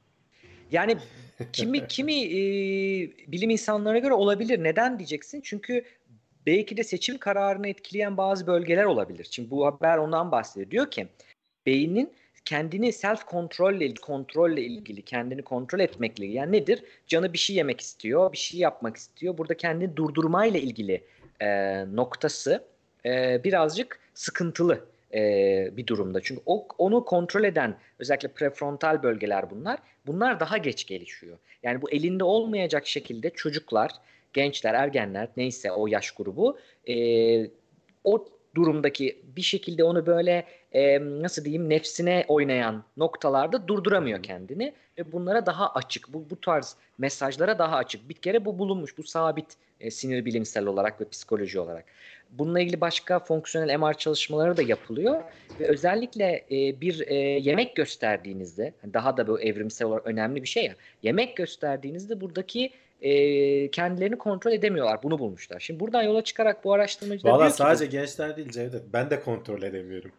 yani kimi kimi e, bilim insanlarına göre olabilir. Neden diyeceksin? Çünkü belki de seçim kararını etkileyen bazı bölgeler olabilir. Şimdi bu haber ondan bahsediyor. Diyor ki beynin kendini self kontrolle ilgili, kontrolle ilgili, kendini kontrol etmekle ilgili. Yani nedir? Canı bir şey yemek istiyor, bir şey yapmak istiyor. Burada kendini durdurmayla ilgili e, noktası e, birazcık sıkıntılı e, bir durumda. Çünkü o, onu kontrol eden özellikle prefrontal bölgeler bunlar. Bunlar daha geç gelişiyor. Yani bu elinde olmayacak şekilde çocuklar, gençler, ergenler neyse o yaş grubu e, o durumdaki bir şekilde onu böyle e, nasıl diyeyim nefsine oynayan noktalarda Hı durduramıyor hı. kendini ve bunlara daha açık bu, bu tarz mesajlara daha açık bir kere bu bulunmuş bu sabit e, sinir bilimsel olarak ve psikoloji olarak bununla ilgili başka fonksiyonel M R çalışmaları da yapılıyor ve özellikle e, bir e, yemek gösterdiğinizde daha da bu evrimsel olarak önemli bir şey ya yemek gösterdiğinizde buradaki e, kendilerini kontrol edemiyorlar bunu bulmuşlar. Şimdi buradan yola çıkarak bu araştırmacı da Valla diyor ki bu sadece gençler değil Cevdet. Ben de kontrol edemiyorum.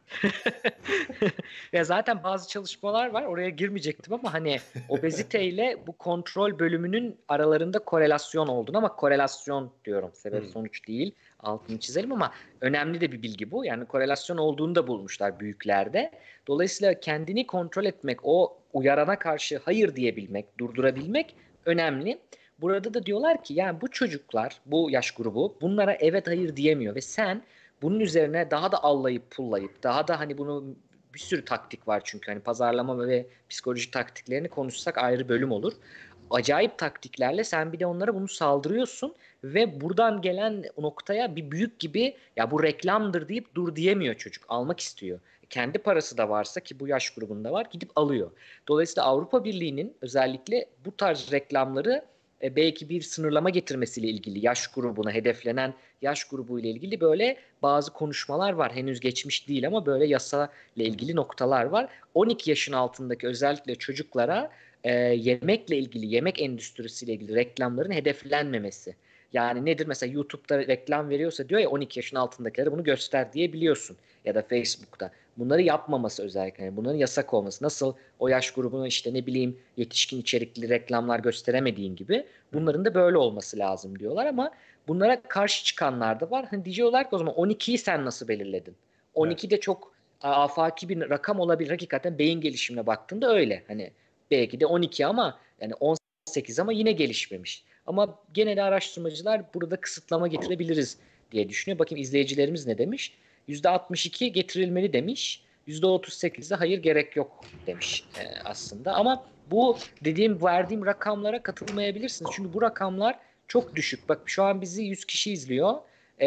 ya zaten bazı çalışmalar var. Oraya girmeyecektim ama hani obeziteyle bu kontrol bölümünün aralarında korelasyon olduğunu ama korelasyon diyorum. Sebep Hı. sonuç değil. Altını çizelim ama önemli de bir bilgi bu. Yani korelasyon olduğunu da bulmuşlar büyüklerde. Dolayısıyla kendini kontrol etmek, o uyarana karşı hayır diyebilmek, durdurabilmek önemli. Burada da diyorlar ki yani bu çocuklar, bu yaş grubu bunlara evet hayır diyemiyor ve sen bunun üzerine daha da allayıp pullayıp daha da hani bunu bir sürü taktik var çünkü hani pazarlama ve psikoloji taktiklerini konuşsak ayrı bölüm olur. Acayip taktiklerle sen bir de onlara bunu saldırıyorsun ve buradan gelen noktaya bir büyük gibi ya bu reklamdır deyip dur diyemiyor çocuk. Almak istiyor. Kendi parası da varsa ki bu yaş grubunda var gidip alıyor. Dolayısıyla Avrupa Birliği'nin özellikle bu tarz reklamları e, belki bir sınırlama getirmesiyle ilgili yaş grubuna hedeflenen yaş grubu ile ilgili böyle bazı konuşmalar var. Henüz geçmiş değil ama böyle yasa ile ilgili noktalar var. on iki yaşın altındaki özellikle çocuklara e, yemekle ilgili, yemek endüstrisiyle ilgili reklamların hedeflenmemesi. Yani nedir mesela YouTube'da reklam veriyorsa diyor ya on iki yaşın altındakilere bunu göster diyebiliyorsun ya da Facebook'ta. Bunları yapmaması özellikle. Yani bunların yasak olması. Nasıl o yaş grubuna işte ne bileyim yetişkin içerikli reklamlar gösteremediğin gibi bunların da böyle olması lazım diyorlar ama bunlara karşı çıkanlar da var. Hani diyorlar ki o zaman on ikiyi sen nasıl belirledin? Evet. on iki de çok afaki bir rakam olabilir. Hakikaten beyin gelişimine baktığında öyle. Hani belki de on iki ama yani on sekiz ama yine gelişmemiş. Ama gene de araştırmacılar burada kısıtlama getirebiliriz diye düşünüyor. Bakayım izleyicilerimiz ne demiş? yüzde altmış iki getirilmeli demiş. yüzde otuz sekiz de hayır gerek yok demiş e, aslında. Ama bu dediğim verdiğim rakamlara katılmayabilirsiniz. Çünkü bu rakamlar çok düşük. Bak şu an bizi yüz kişi izliyor. E,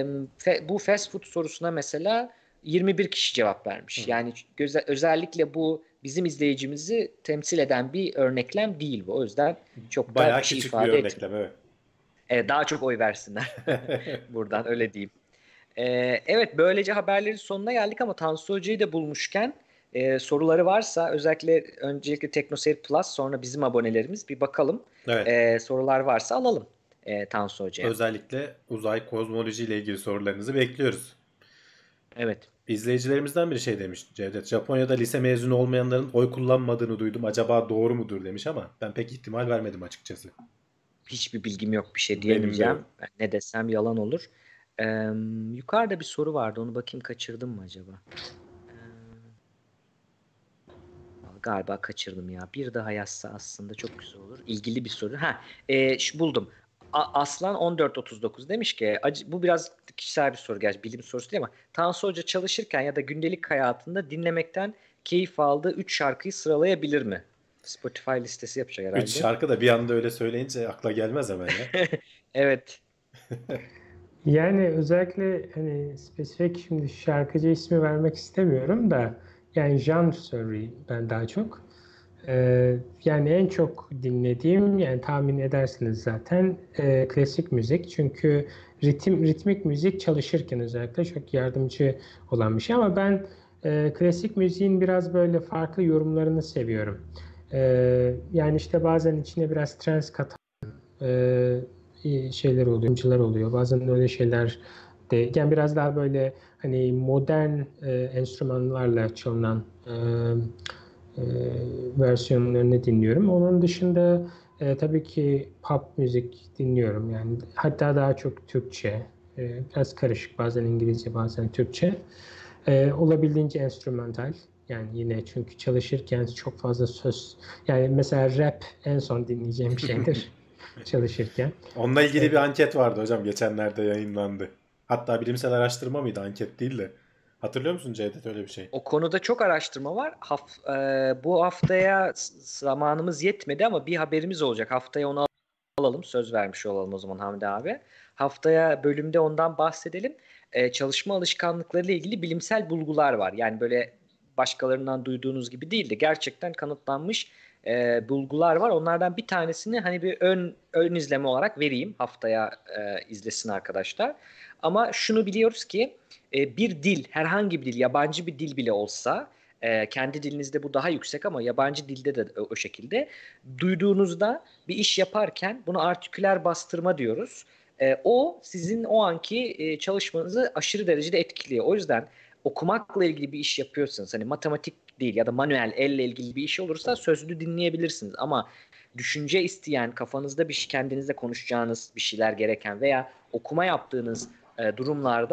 fe, bu fast food sorusuna mesela yirmi bir kişi cevap vermiş. Hı. Yani göze, özellikle bu bizim izleyicimizi temsil eden bir örneklem değil bu. O yüzden çok da Bayağı bir şey küçük bir ifade etmiyor. örneklem, evet. E, daha çok oy versinler. Buradan öyle diyeyim. Ee, evet böylece haberlerin sonuna geldik ama Tansu Hoca'yı da bulmuşken e, soruları varsa özellikle öncelikle TeknoSeyir Plus sonra bizim abonelerimiz bir bakalım. Evet. Ee, sorular varsa alalım e, Tansu Hoca'ya. Özellikle uzay kozmoloji ile ilgili sorularınızı bekliyoruz. Evet. İzleyicilerimizden biri şey demiş Cevdet. Japonya'da lise mezunu olmayanların oy kullanmadığını duydum. Acaba doğru mudur demiş ama ben pek ihtimal vermedim açıkçası. Hiçbir bilgim yok bir şey Benim de diyemeyeceğim. yok. Ben ne desem yalan olur. Ee, yukarıda bir soru vardı onu bakayım kaçırdım mı acaba? Ee, Galiba kaçırdım ya. Bir daha yazsa aslında çok güzel olur. İlgili bir soru. Ha, e, şu buldum. A- Aslan on dört otuz dokuz demiş ki acı, bu biraz kişisel bir soru gerçi bilim sorusu değil ama Tansu Hoca çalışırken ya da gündelik hayatında dinlemekten keyif aldığı üç şarkıyı sıralayabilir mi? Spotify listesi yapacak Üç herhalde. şarkı da bir anda öyle söyleyince akla gelmez hemen ya. Evet. Yani özellikle hani spesifik şimdi şarkıcı ismi vermek istemiyorum da yani genre söyleyeyim ben daha çok. Ee, yani en çok dinlediğim yani tahmin edersiniz zaten e, klasik müzik. Çünkü ritim ritmik müzik çalışırken özellikle çok yardımcı olan bir şey ama ben e, klasik müziğin biraz böyle farklı yorumlarını seviyorum. Ee, yani işte bazen içine biraz trance katan e, şeyler oluyor, yorumcular oluyor. Bazen öyle şeyler de yani biraz daha böyle hani modern e, enstrümanlarla çalınan e, e, versiyonlarını dinliyorum. Onun dışında e, tabii ki pop müzik dinliyorum. Yani hatta daha çok Türkçe, e, biraz karışık bazen İngilizce bazen Türkçe. E, olabildiğince enstrümantal. Yani yine çünkü çalışırken çok fazla söz. Yani mesela rap en son dinleyeceğim bir şeydir çalışırken. Onunla ilgili bir E, anket vardı hocam. Geçenlerde yayınlandı. Hatta bilimsel araştırma mıydı? Anket değil de. Hatırlıyor musun Cevdet öyle bir şey? O konuda çok araştırma var. Haf, e, bu haftaya s- zamanımız yetmedi ama bir haberimiz olacak. Haftaya onu alalım. Söz vermiş olalım o zaman Hamdi abi. Haftaya bölümde ondan bahsedelim. E, çalışma alışkanlıkları ile ilgili bilimsel bulgular var. Yani böyle başkalarından duyduğunuz gibi değil de gerçekten kanıtlanmış e, bulgular var. Onlardan bir tanesini hani bir ön ön izleme olarak vereyim. Haftaya e, izlesin arkadaşlar. Ama şunu biliyoruz ki e, bir dil, herhangi bir dil, yabancı bir dil bile olsa e, kendi dilinizde bu daha yüksek ama yabancı dilde de o, o şekilde duyduğunuzda bir iş yaparken buna artiküler bastırma diyoruz. E, o sizin o anki e, çalışmanızı aşırı derecede etkiliyor. O yüzden okumakla ilgili bir iş yapıyorsanız hani matematik değil ya da manuel elle ilgili bir iş olursa sözlü dinleyebilirsiniz ama düşünce isteyen kafanızda bir şey kendinizle konuşacağınız bir şeyler gereken veya okuma yaptığınız e, durumlarda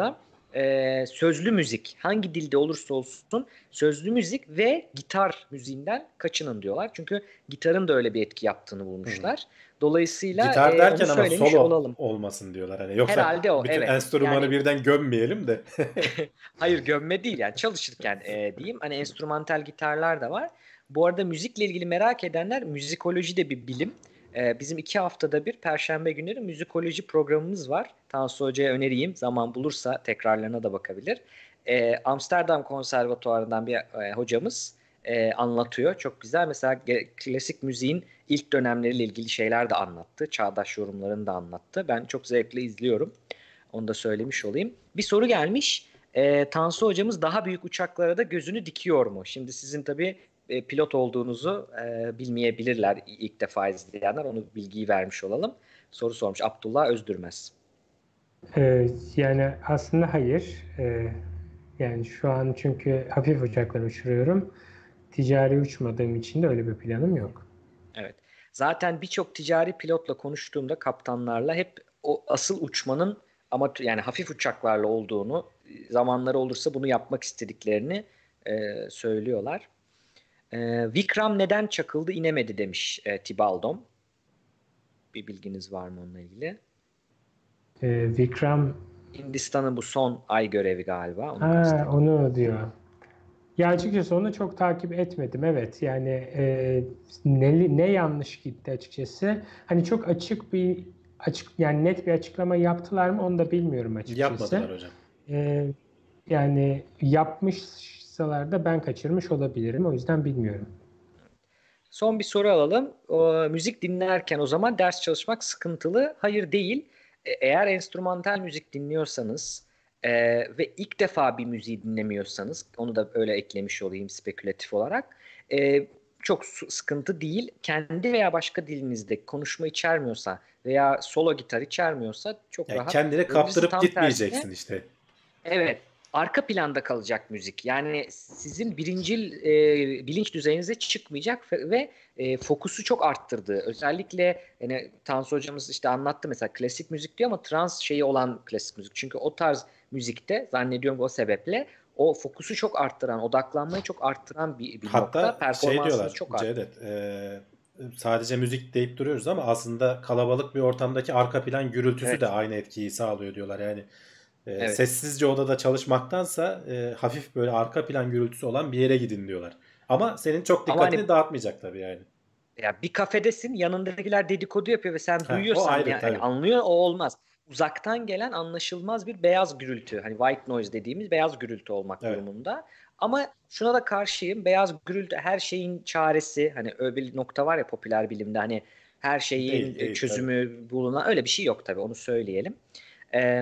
e, sözlü müzik hangi dilde olursa olsun sözlü müzik ve gitar müziğinden kaçının diyorlar. Çünkü gitarın da öyle bir etki yaptığını bulmuşlar. Dolayısıyla Gitar e, onu derken ama söylemiş solo olalım. olmasın diyorlar. Hani yoksa Herhalde o, bütün evet. enstrümanı Yani birden gömmeyelim de. hayır, gömme değil yani çalışırken e, diyeyim. Hani enstrümantal gitarlar da var. Bu arada müzikle ilgili merak edenler, müzikoloji de bir bilim. E, bizim iki haftada bir Perşembe günleri müzikoloji programımız var. Tansu Hoca'ya önereyim. Zaman bulursa tekrarlarına da bakabilir. E, Amsterdam Konservatuvarı'ndan bir e, hocamız e, anlatıyor. Çok güzel. Mesela ge- klasik müziğin ilk dönemleriyle ilgili şeyler de anlattı. Çağdaş yorumlarını da anlattı. Ben çok zevkle izliyorum. Onu da söylemiş olayım. Bir soru gelmiş. E, Tansu hocamız daha büyük uçaklara da gözünü dikiyor mu? Şimdi sizin tabii e, pilot olduğunuzu e, bilmeyebilirler ilk defa izleyenler. Onu bilgiyi vermiş olalım. Soru sormuş Abdullah Özdürmez. Ee, yani aslında hayır. Ee, yani şu an çünkü hafif uçaklar uçuruyorum. Ticari uçmadığım için de öyle bir planım yok. Evet. Zaten birçok ticari pilotla konuştuğumda kaptanlarla hep o asıl uçmanın ama yani hafif uçaklarla olduğunu, zamanları olursa bunu yapmak istediklerini e, söylüyorlar. E, Vikram neden çakıldı inemedi demiş e, Tibaldom. Bir bilginiz var mı onunla ilgili? Ee, Vikram, Hindistan'ın bu son ay görevi galiba. Onu ha, kastediyor. onu diyor. Ya açıkçası onu çok takip etmedim. Evet yani e, ne, ne yanlış gitti açıkçası. Hani çok açık bir açık yani net bir açıklama yaptılar mı onu da bilmiyorum Yapmadılar açıkçası. hocam. E, yani yapmışsalar da ben kaçırmış olabilirim. O yüzden bilmiyorum. Son bir soru alalım. O, müzik dinlerken o zaman ders çalışmak sıkıntılı. Hayır değil. E, Eğer enstrümantal müzik dinliyorsanız e, ve ilk defa bir müziği dinlemiyorsanız, onu da öyle eklemiş olayım spekülatif olarak. e, Çok su- sıkıntı değil. Kendi veya başka dilinizde konuşma içermiyorsa veya solo gitar içermiyorsa çok Yani rahat kendini yapabilirsiniz. kaptırıp Tam tersine gitmeyeceksin işte. evet, arka planda kalacak müzik. Yani sizin birincil e, bilinç düzeyinize çıkmayacak ve, ve e, fokusu çok arttırdığı. Özellikle yani Tansu hocamız işte anlattı mesela klasik müzik diyor ama trans şeyi olan klasik müzik. Çünkü o tarz müzikte zannediyorum o sebeple o fokusu çok arttıran, odaklanmayı çok arttıran bir, bir nokta. Hatta şey Performansınız diyorlar çok arttı. Cevdet, e, sadece müzik deyip duruyoruz ama aslında kalabalık bir ortamdaki arka plan gürültüsü de Evet, aynı etkiyi sağlıyor diyorlar. Yani e, evet. sessizce odada çalışmaktansa e, hafif böyle arka plan gürültüsü olan bir yere gidin diyorlar. Ama senin çok Ama hani dikkatini dağıtmayacak tabii yani. ya bir kafedesin, yanındakiler dedikodu yapıyor ve sen Ha, o duyuyorsan ayrı ya hani tabii. anlıyor, o olmaz. Uzaktan gelen anlaşılmaz bir beyaz gürültü. Hani white noise dediğimiz beyaz gürültü olmak Evet. durumunda. Ama şuna da karşıyım. Beyaz gürültü her şeyin çaresi. Hani öyle bir nokta var ya popüler bilimde, hani her şeyin Değil e, değil tabii. çözümü bulunan öyle bir şey yok tabii, onu söyleyelim. Eee,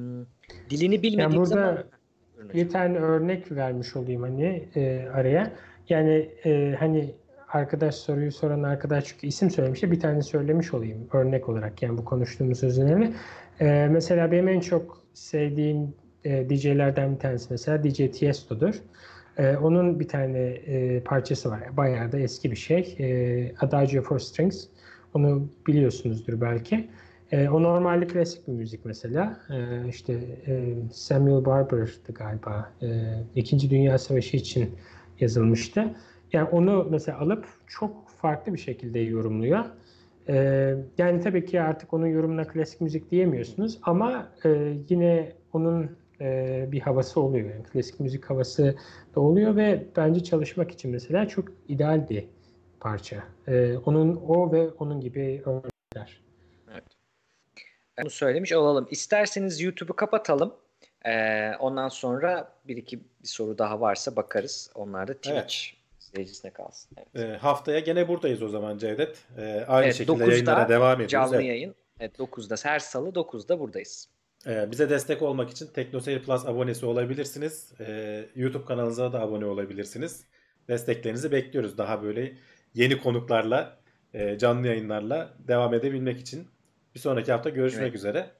Dilini Yani bilmediğim zaman. burada Buyurun hocam. bir tane örnek vermiş olayım hani e, araya. Yani e, hani arkadaş soruyu soran arkadaş çünkü isim söylemişti. Bir tane söylemiş olayım örnek olarak yani bu konuştuğumuz sözleri. E, mesela benim en çok sevdiğim e, D J'lerden bir tanesi mesela D J Tiesto'dur. E, onun bir tane e, parçası var. Bayağı da eski bir şey. E, Adagio for Strings. Onu biliyorsunuzdur belki. E, o normalde klasik bir müzik mesela. E, işte e, Samuel Barber'dı galiba. E, İkinci Dünya Savaşı için yazılmıştı. Yani onu mesela alıp çok farklı bir şekilde yorumluyor. E, yani tabii ki artık onun yorumuna klasik müzik diyemiyorsunuz ama e, yine onun e, bir havası oluyor. Yani klasik müzik havası da oluyor ve bence çalışmak için mesela çok ideal bir parça. E, onun o ve onun gibi örnekler. Evet. Bunu söylemiş olalım. İsterseniz YouTube'u kapatalım. Ee, ondan sonra bir iki bir soru daha varsa bakarız. Onlar da Twitch Evet. izleyicisine kalsın. E, Evet. haftaya gene buradayız o zaman Cevdet. E, aynı Evet, şekilde yayınlara dokuzda devam ediyoruz. canlı Evet. yayın. Evet, dokuzda her salı dokuzda buradayız. Ee, bize destek olmak için TeknoSeyir Plus abonesi olabilirsiniz. Ee, YouTube kanalımıza da abone olabilirsiniz. Desteklerinizi bekliyoruz. Daha böyle yeni konuklarla, e, canlı yayınlarla devam edebilmek için. Bir sonraki hafta görüşmek Evet. üzere.